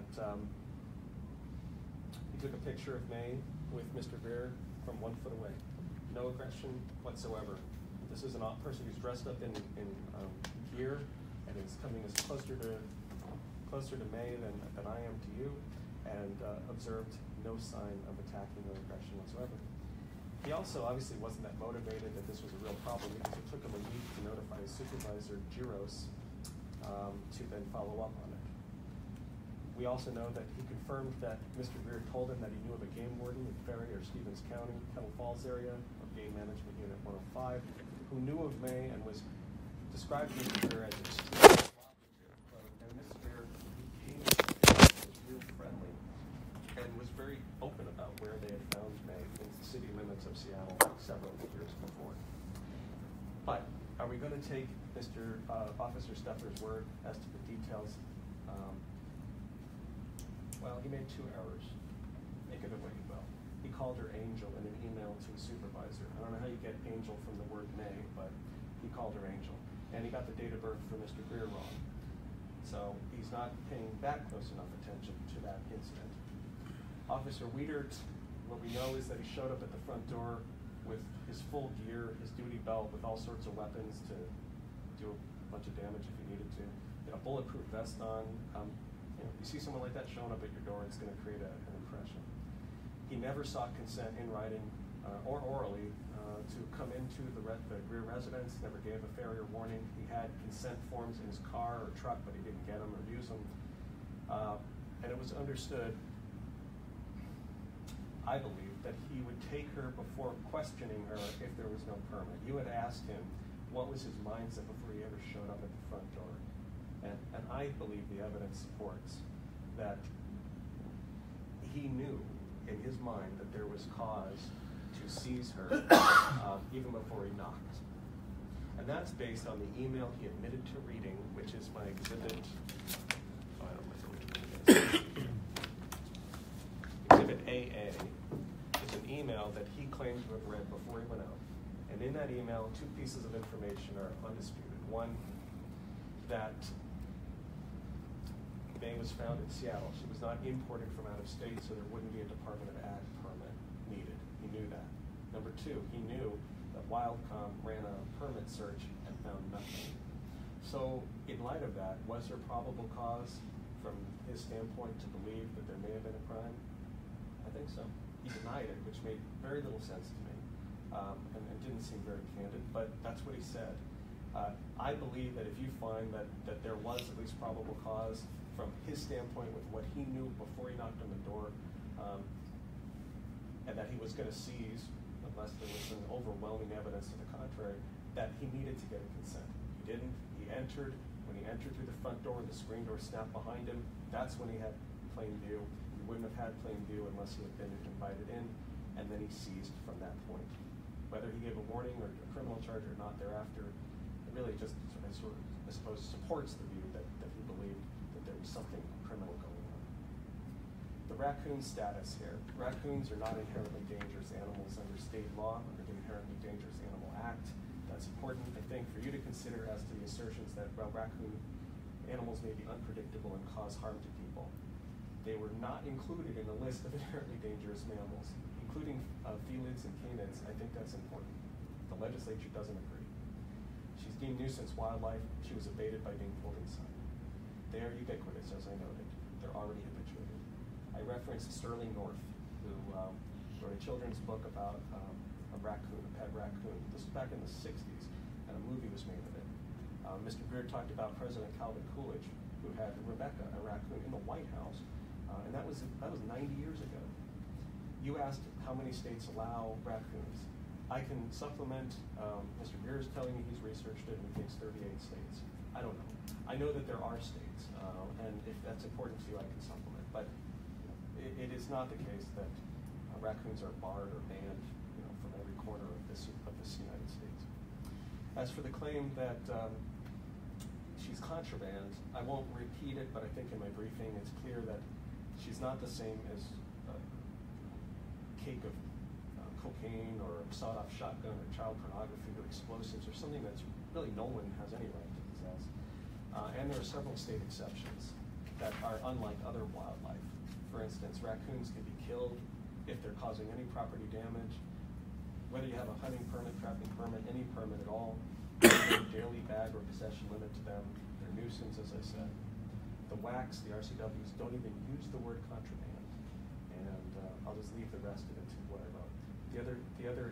he took a picture of May with Mr. Greer from 1 foot away. No aggression whatsoever. This is a person who's dressed up in gear and is coming as closer to May than I am to you, and observed no sign of attacking or aggression whatsoever. He also obviously wasn't that motivated that this was a real problem, because it took him a week to notify his supervisor, Giros, to then follow up on it. We also know that he confirmed that Mr. Greer told him that he knew of a game warden in Ferry or Stevens County, Kettle Falls area, of Game Management Unit 105, who knew of May and was described to Mr. Greer as extremely cooperative. And Mr. Greer came was real friendly and was very open about where they had found May in the city limits of Seattle several years before. But are we going to take Mr. Officer Steffler's word as to the details? Well, he made 2 errors. Make of it what you will. He called her Angel in an email to his supervisor. I don't know how you get Angel from the word May, but he called her Angel. And he got the date of birth for Mr. Greer wrong. So he's not paying that close enough attention to that incident. Officer Wiedert, what we know is that he showed up at the front door with his full gear, his duty belt, with all sorts of weapons to do a bunch of damage if he needed to. He had a bulletproof vest on. You see someone like that showing up at your door, it's going to create an impression. He never sought consent in writing or orally to come into the Greer residence, never gave a failure warning. He had consent forms in his car or truck, but he didn't get them or use them. And it was understood, I believe, that he would take her before questioning her if there was no permit. You had asked him what was his mindset before he ever showed up at the front door. And I believe the evidence supports that he knew in his mind that there was cause to seize her even before he knocked. And that's based on the email he admitted to reading, which is my exhibit. I don't remember which one it is. Exhibit AA is an email that he claimed to have read before he went out. And in that email, 2 pieces of information are undisputed. One, that May was found in Seattle. She was not imported from out of state, so there wouldn't be a Department of Ag permit needed. He knew that. Number 2, he knew that Wildcom ran a permit search and found nothing. So in light of that, was there probable cause from his standpoint to believe that there may have been a crime? I think so. He denied it, which made very little sense to me, and didn't seem very candid, but that's what he said. I believe that if you find that there was at least probable cause from his standpoint with what he knew before he knocked on the door, and that he was going to seize, unless there was some overwhelming evidence to the contrary, that he needed to get a consent. He didn't. He entered. When he entered through the front door and the screen door snapped behind him, that's when he had plain view. He wouldn't have had plain view unless he had been invited in, and then he seized from that point. Whether he gave a warning or a criminal charge or not thereafter, it really just I suppose supports the view that he believed that there was something criminal going on. The raccoon status here. Raccoons are not inherently dangerous animals under state law, under the Inherently Dangerous Animal Act. That's important, I think, for you to consider as to the assertions that, well, raccoon animals may be unpredictable and cause harm to people. They were not included in the list of inherently dangerous mammals, including felids and canids. I think that's important. The legislature doesn't agree. She's deemed nuisance wildlife. She was abated by being pulled inside. They are ubiquitous, as I noted. They're already habituated. I referenced Sterling North, who wrote a children's book about a raccoon, a pet raccoon. This was back in the 60s, and a movie was made of it. Mr. Greer talked about President Calvin Coolidge, who had Rebecca, a raccoon, in the White House, and that was 90 years ago. You asked how many states allow raccoons. I can supplement. Mr. Greer is telling me he's researched it and he thinks 38 states. I don't know. I know that there are states, and if that's important to you, I can supplement. But it is not the case that raccoons are barred or banned, from every corner of this United States. As for the claim that she's contraband, I won't repeat it, but I think in my briefing it's clear that she's not the same as a cake of cocaine or a sawed-off shotgun or child pornography or explosives or something that's really no one has any right to possess. And there are several state exceptions that are unlike other wildlife. For instance, raccoons can be killed if they're causing any property damage, whether you have a hunting permit, trapping permit, any permit at all. There's no daily bag or possession limit to them. They're nuisance, as I said. The WACs, the RCWs, don't even use the word contraband. And I'll just leave the rest of it to what I wrote. The other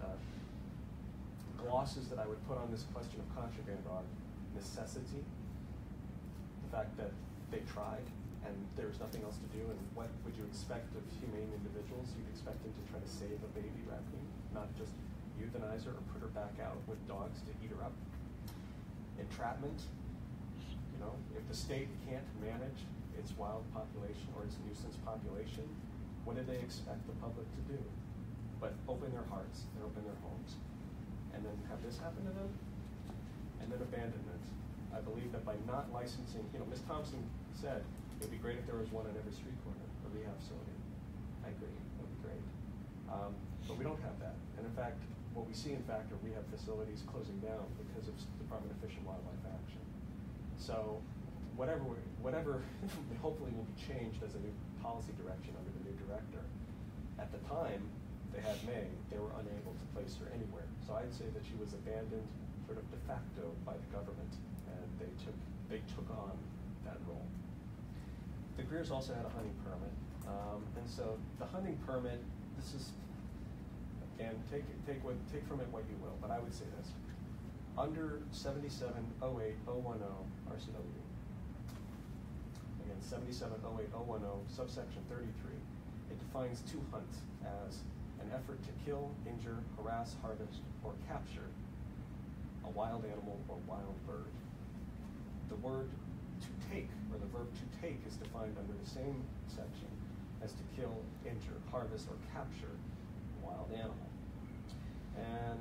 glosses that I would put on this question of contraband are necessity, the fact that they tried and there was nothing else to do, and what would you expect of humane individuals? You'd expect them to try to save a baby raccoon, not just euthanize her or put her back out with dogs to eat her up. Entrapment, you know, if the state can't manage its wild population or its nuisance population, what do they expect the public to do? But open their hearts and open their homes. And then have this happen to them? And then abandonment. I believe that by not licensing, you know, Ms. Thompson said, it'd be great if there was one on every street corner, a rehab facility. I agree, that'd be great. But we don't have that. And in fact, what we see in fact are rehab facilities closing down because of Department of Fish and Wildlife action. So whatever hopefully will be changed as a new policy direction under the new director. At the time they had May, they were unable to place her anywhere. So I'd say that she was abandoned sort of de facto by the government, and they took on that role. The Greers also had a hunting permit, and so the hunting permit, this is, again, take from it what you will, but I would say this. Under 7708.010 RCW, again, 7708.010, subsection 33, it defines to hunt as an effort to kill, injure, harass, harvest, or capture a wild animal or wild bird. The word to take, or the verb to take, is defined under the same section as to kill, injure, harvest, or capture a wild animal. And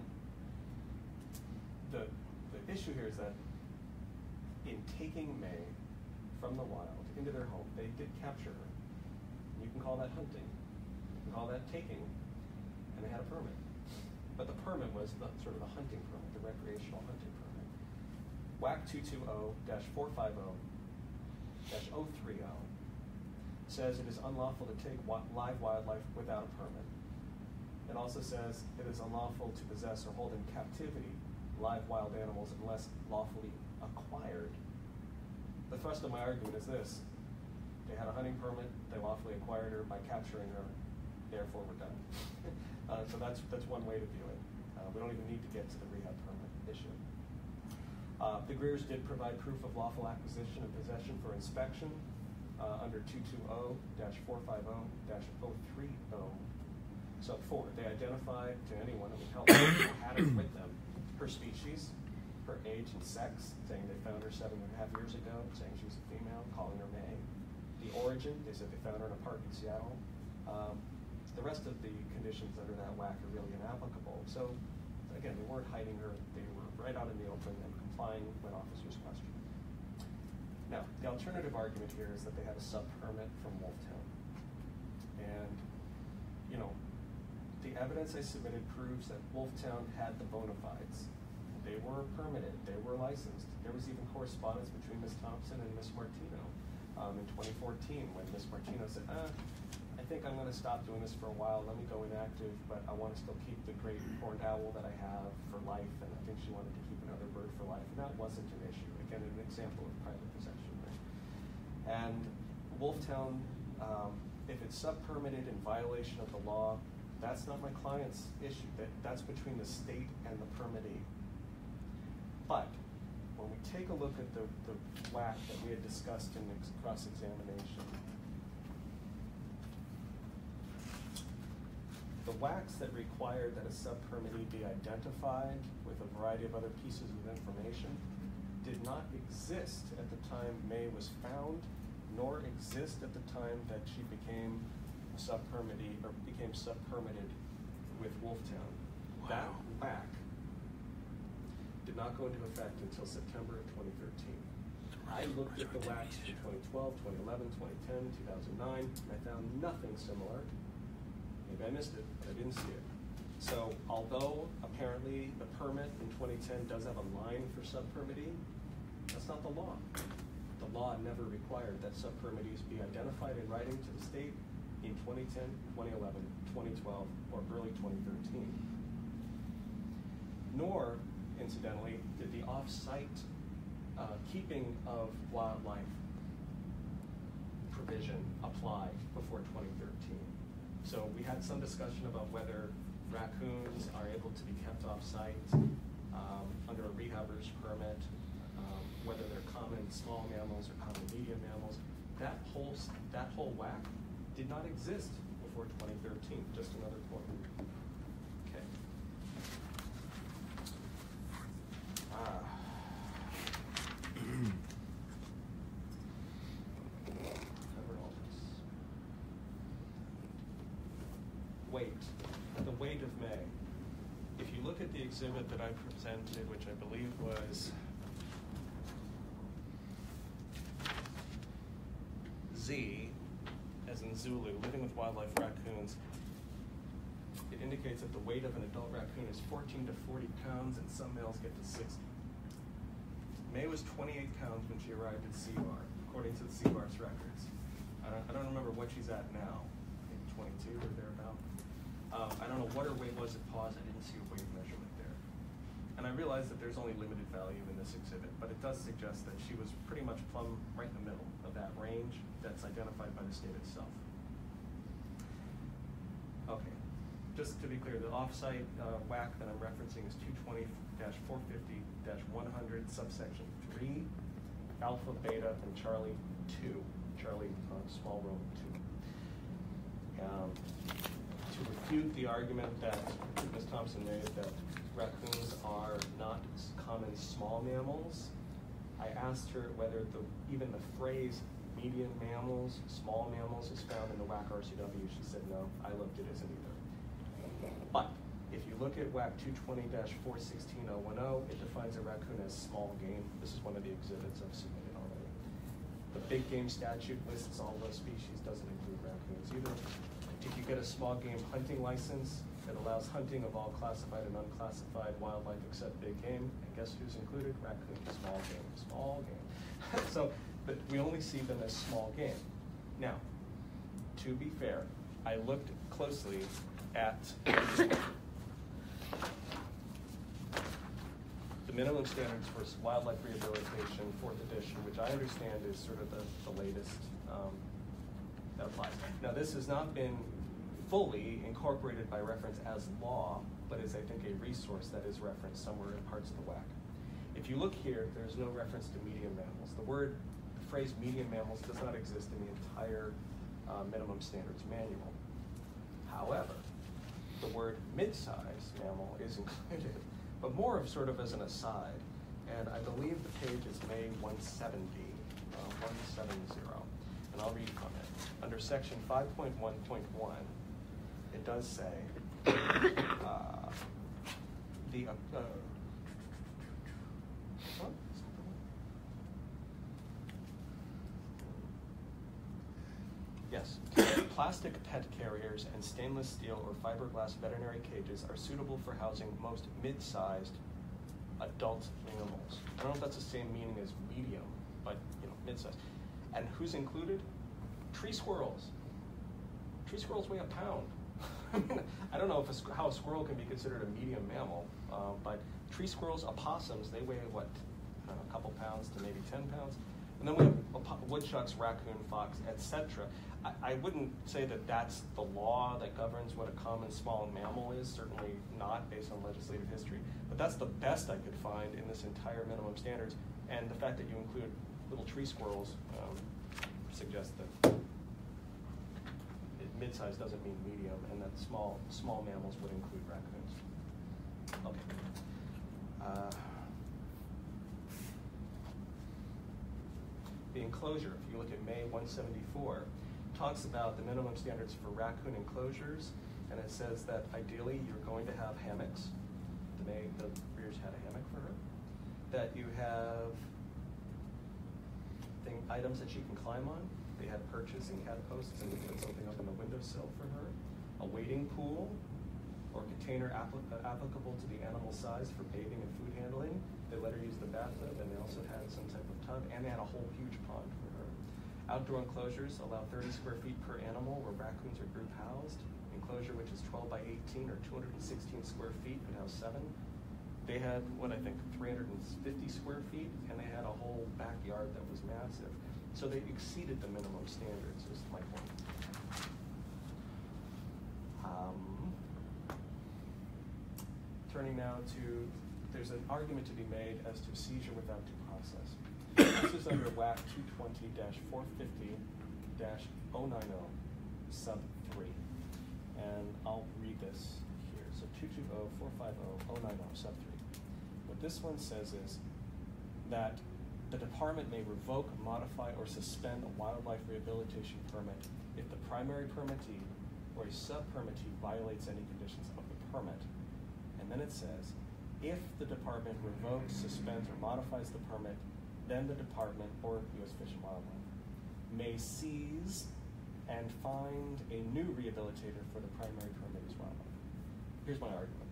the issue here is that in taking May from the wild into their home, they did capture her. You can call that hunting, you can call that taking, and they had a permit. But the permit was sort of the hunting permit, the recreational hunting permit. WAC 220-450-030 says it is unlawful to take live wildlife without a permit. It also says it is unlawful to possess or hold in captivity live wild animals unless lawfully acquired. The thrust of my argument is this: they had a hunting permit, they lawfully acquired her by capturing her, therefore we're done. So that's one way to view it. We don't even need to get to the rehab permit issue. The Greers did provide proof of lawful acquisition and possession for inspection under 220-450-030. Sub 4, they identified to anyone who helped who had it with them her species, her age and sex, saying they found her 7.5 years ago, saying she was a female, calling her May. The origin, they said they found her in a park in Seattle. The rest of the conditions under that WAC are really inapplicable. So again, they weren't hiding her, they were right out in the open and complying when officers questioned. Now, the alternative argument here is that they had a sub-permit from Wolftown. And, you know, the evidence I submitted proves that Wolftown had the bona fides. They were permitted, they were licensed. There was even correspondence between Ms. Thompson and Ms. Martino in 2014 when Ms. Martino said, I think I'm gonna stop doing this for a while, let me go inactive, but I wanna still keep the great horned owl that I have for life, and I think she wanted to keep another bird for life, and that wasn't an issue. Again, an example of private possession, right? And Wolftown, if it's sub-permitted in violation of the law, that's not my client's issue. That's between the state and the permittee. But when we take a look at the WAC that we had discussed in the cross-examination, the WACs that required that a sub-permittee be identified with a variety of other pieces of information did not exist at the time May was found, nor exist at the time that she became a sub-permittee or became sub-permitted with Wolftown. Wow. That WAC did not go into effect until September of 2013. I looked at the WACs for 2012, 2011, 2010, 2009, and I found nothing similar. Maybe I missed it, but I didn't see it. So although apparently the permit in 2010 does have a line for sub-permittee, that's not the law. The law never required that sub-permittees be identified in writing to the state in 2010, 2011, 2012, or early 2013. Nor, incidentally, did the off-site keeping of wildlife provision apply before 2013. So we had some discussion about whether raccoons are able to be kept off-site under a rehabber's permit, whether they're common small mammals or common medium mammals. That whole whack did not exist before 2013. Just another point. Okay. Covered all this. Weight. The weight of May. If you look at the exhibit that I presented, which I believe was Z, as in Zulu, living with wildlife raccoons, it indicates that the weight of an adult raccoon is 14 to 40 pounds, and some males get to 60. May was 28 pounds when she arrived at CBAR, according to the CBAR's records. I don't remember what she's at now, maybe 22 or thereabout. I don't know what her weight was at pause. I didn't see a weight measurement there. And I realize that there's only limited value in this exhibit, but it does suggest that she was pretty much plumb right in the middle of that range that's identified by the state itself. Okay, just to be clear, the off-site WAC that I'm referencing is 220-450-100, subsection 3, alpha, beta, and Charlie 2, Charlie small room 2. To refute the argument that Ms. Thompson made that raccoons are not common small mammals, I asked her whether even the phrase medium mammals, small mammals is found in the WAC RCW. She said no. I looked, it isn't either. But if you look at WAC 220-416010, it defines a raccoon as small game. This is one of the exhibits I've submitted already. The big game statute lists all those species, doesn't include raccoons either. If you get a small game hunting license that allows hunting of all classified and unclassified wildlife except big game, and guess who's included? Raccoon, small game, small game. So, but we only see them as small game. Now, to be fair, I looked closely at the minimum standards for wildlife rehabilitation, 4th edition, which I understand is sort of the latest that applies. Now, this has not been fully incorporated by reference as law, but is, I think, a resource that is referenced somewhere in parts of the WAC. If you look here, there's no reference to medium mammals. The phrase medium mammals does not exist in the entire minimum standards manual. However, the word mid-size mammal is included, but more of sort of as an aside. And I believe the page is May 170, 170, and I'll read from it. Under section 5.1.1, it does say yes, plastic pet carriers and stainless steel or fiberglass veterinary cages are suitable for housing most mid-sized adult animals. I don't know if that's the same meaning as medium, but mid-sized. And who's included? Tree squirrels. Tree squirrels weigh a pound. I mean, I don't know how a squirrel can be considered a medium mammal, but tree squirrels, opossums, they weigh what, a couple pounds to maybe 10 pounds. And then we have woodchucks, raccoon, fox, etc. I wouldn't say that that's the law that governs what a common small mammal is, certainly not based on legislative history, but that's the best I could find in this entire minimum standards. And the fact that you include little tree squirrels suggests that mid-size doesn't mean medium, and that small mammals would include raccoons. Okay. The enclosure, if you look at May 174, talks about the minimum standards for raccoon enclosures, and it says that ideally you're going to have hammocks. The Greers had a hammock for her. that you have items that she can climb on. They had purchasing cat posts, and we put something up in the windowsill for her. A wading pool or container applicable to the animal size for bathing and food handling. They let her use the bathtub, and they also had some type of tub, and they had a whole huge pond for her. Outdoor enclosures allow 30 square feet per animal where raccoons are group housed. Enclosure which is 12 by 18 or 216 square feet could house 7. They had, 350 square feet, and they had a whole backyard that was massive. So they exceeded the minimum standards, is my point. Turning now to, there's an argument to be made as to seizure without due process. This is under WAC 220-450-090, sub 3. And I'll read this here. So 220-450-090, sub 3. What this one says is that the department may revoke, modify, or suspend a wildlife rehabilitation permit if the primary permittee or a sub-permittee violates any conditions of the permit. And then it says, if the department revokes, suspends, or modifies the permit, then the department, or U.S. Fish and Wildlife, may seize and find a new rehabilitator for the primary permittee's wildlife. Here's my argument.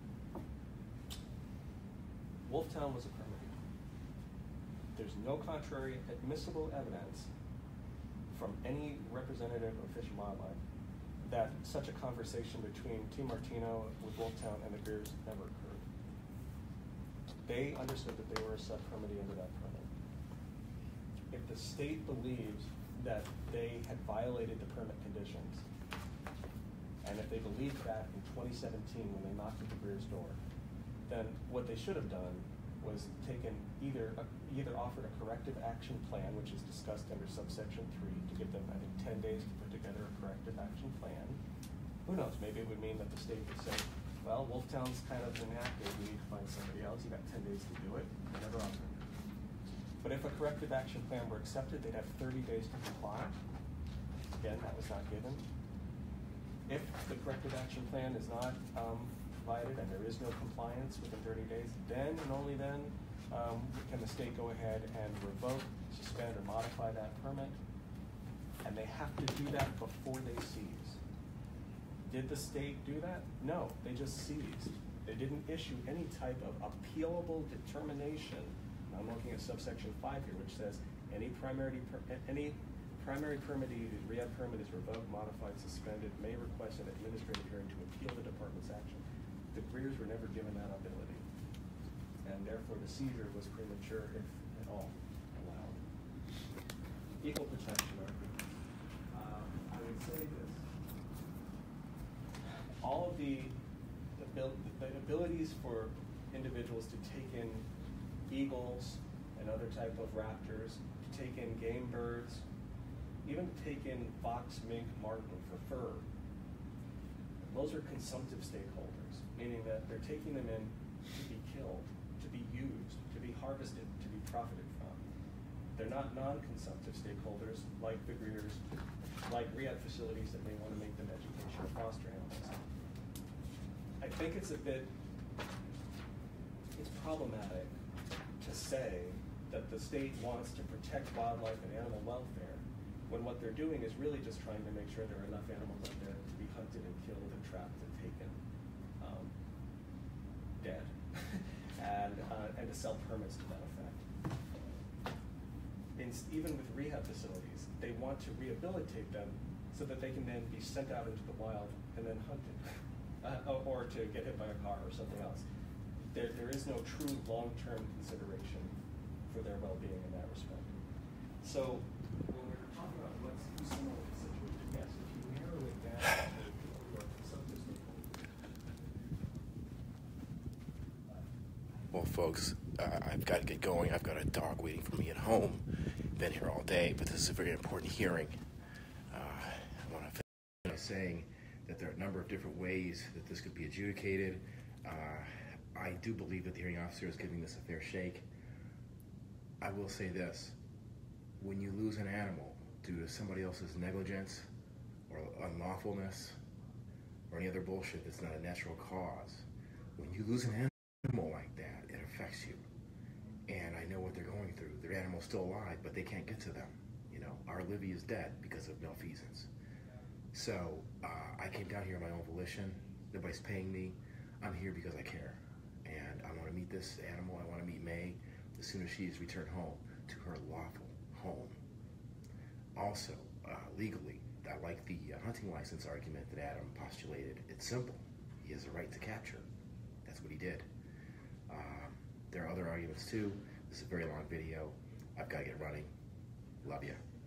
Wolftown was a permittee. There's no contrary admissible evidence from any representative of Fish and Wildlife that such a conversation between T. Martino with Wolftown and the Greers never occurred. They understood that they were a sub-permittee under that permit. If the state believes that they had violated the permit conditions, and if they believed that in 2017 when they knocked at the Greers' door, then what they should have done was taken either offered a corrective action plan, which is discussed under subsection 3, to give them, I think, 10 days to put together a corrective action plan. Who knows, maybe it would mean that the state would say, well, Wolftown's kind of inactive, we need to find somebody else, you got 10 days to do it, they never offered it. But if a corrective action plan were accepted, they'd have 30 days to comply. Again, that was not given. If the corrective action plan is not provided and there is no compliance within 30 days, then and only then can the state go ahead and revoke, suspend, or modify that permit. And they have to do that before they seize. Did the state do that? No, they just seized. They didn't issue any type of appealable determination. I'm looking at subsection 5 here, which says any primary permittee whose rehab permit is revoked, modified, suspended may request an administrative hearing to appeal the department's action. The Greers were never given that ability, and therefore the seizure was premature, if at all allowed. Equal protection argument. I would say this. All of the abilities for individuals to take in eagles and other type of raptors, to take in game birds, even to take in fox, mink, marten for fur. Those are consumptive stakeholders, meaning that they're taking them in to be killed, to be used, to be harvested, to be profited from. They're not non-consumptive stakeholders like the Greers, like rehab facilities that may want to make them educational foster animals. I think it's problematic to say that the state wants to protect wildlife and animal welfare when what they're doing is really just trying to make sure there are enough animals out there to be hunted and killed and trapped and taken dead and to sell permits to that effect. Even with rehab facilities, they want to rehabilitate them so that they can then be sent out into the wild and then hunted or to get hit by a car or something else. There is no true long-term consideration for their well-being in that respect. So when we're talking about what's too similar to the situation, yes, if you narrow it down to consumptive stakeholders. Well, folks, I've got to get going. I've got a dog waiting for me at home. Been here all day, but this is a very important hearing. I want to finish by saying that there are a number of different ways that this could be adjudicated. I do believe that the hearing officer is giving this a fair shake. I will say this. When you lose an animal due to somebody else's negligence or unlawfulness or any other bullshit that's not a natural cause, when you lose an animal like that, it affects you. and I know what they're going through. Their animal's still alive, but they can't get to them. You know, our Livy is dead because of malfeasance. So I came down here on my own volition. Nobody's paying me. I'm here because I care, and I want to meet this animal. I want to meet May as soon as she is returned home to her lawful home. Also, legally, I like the hunting license argument that Adam postulated. It's simple. He has a right to capture. That's what he did. There are other arguments too. This is a very long video. I've got to get running. Love you.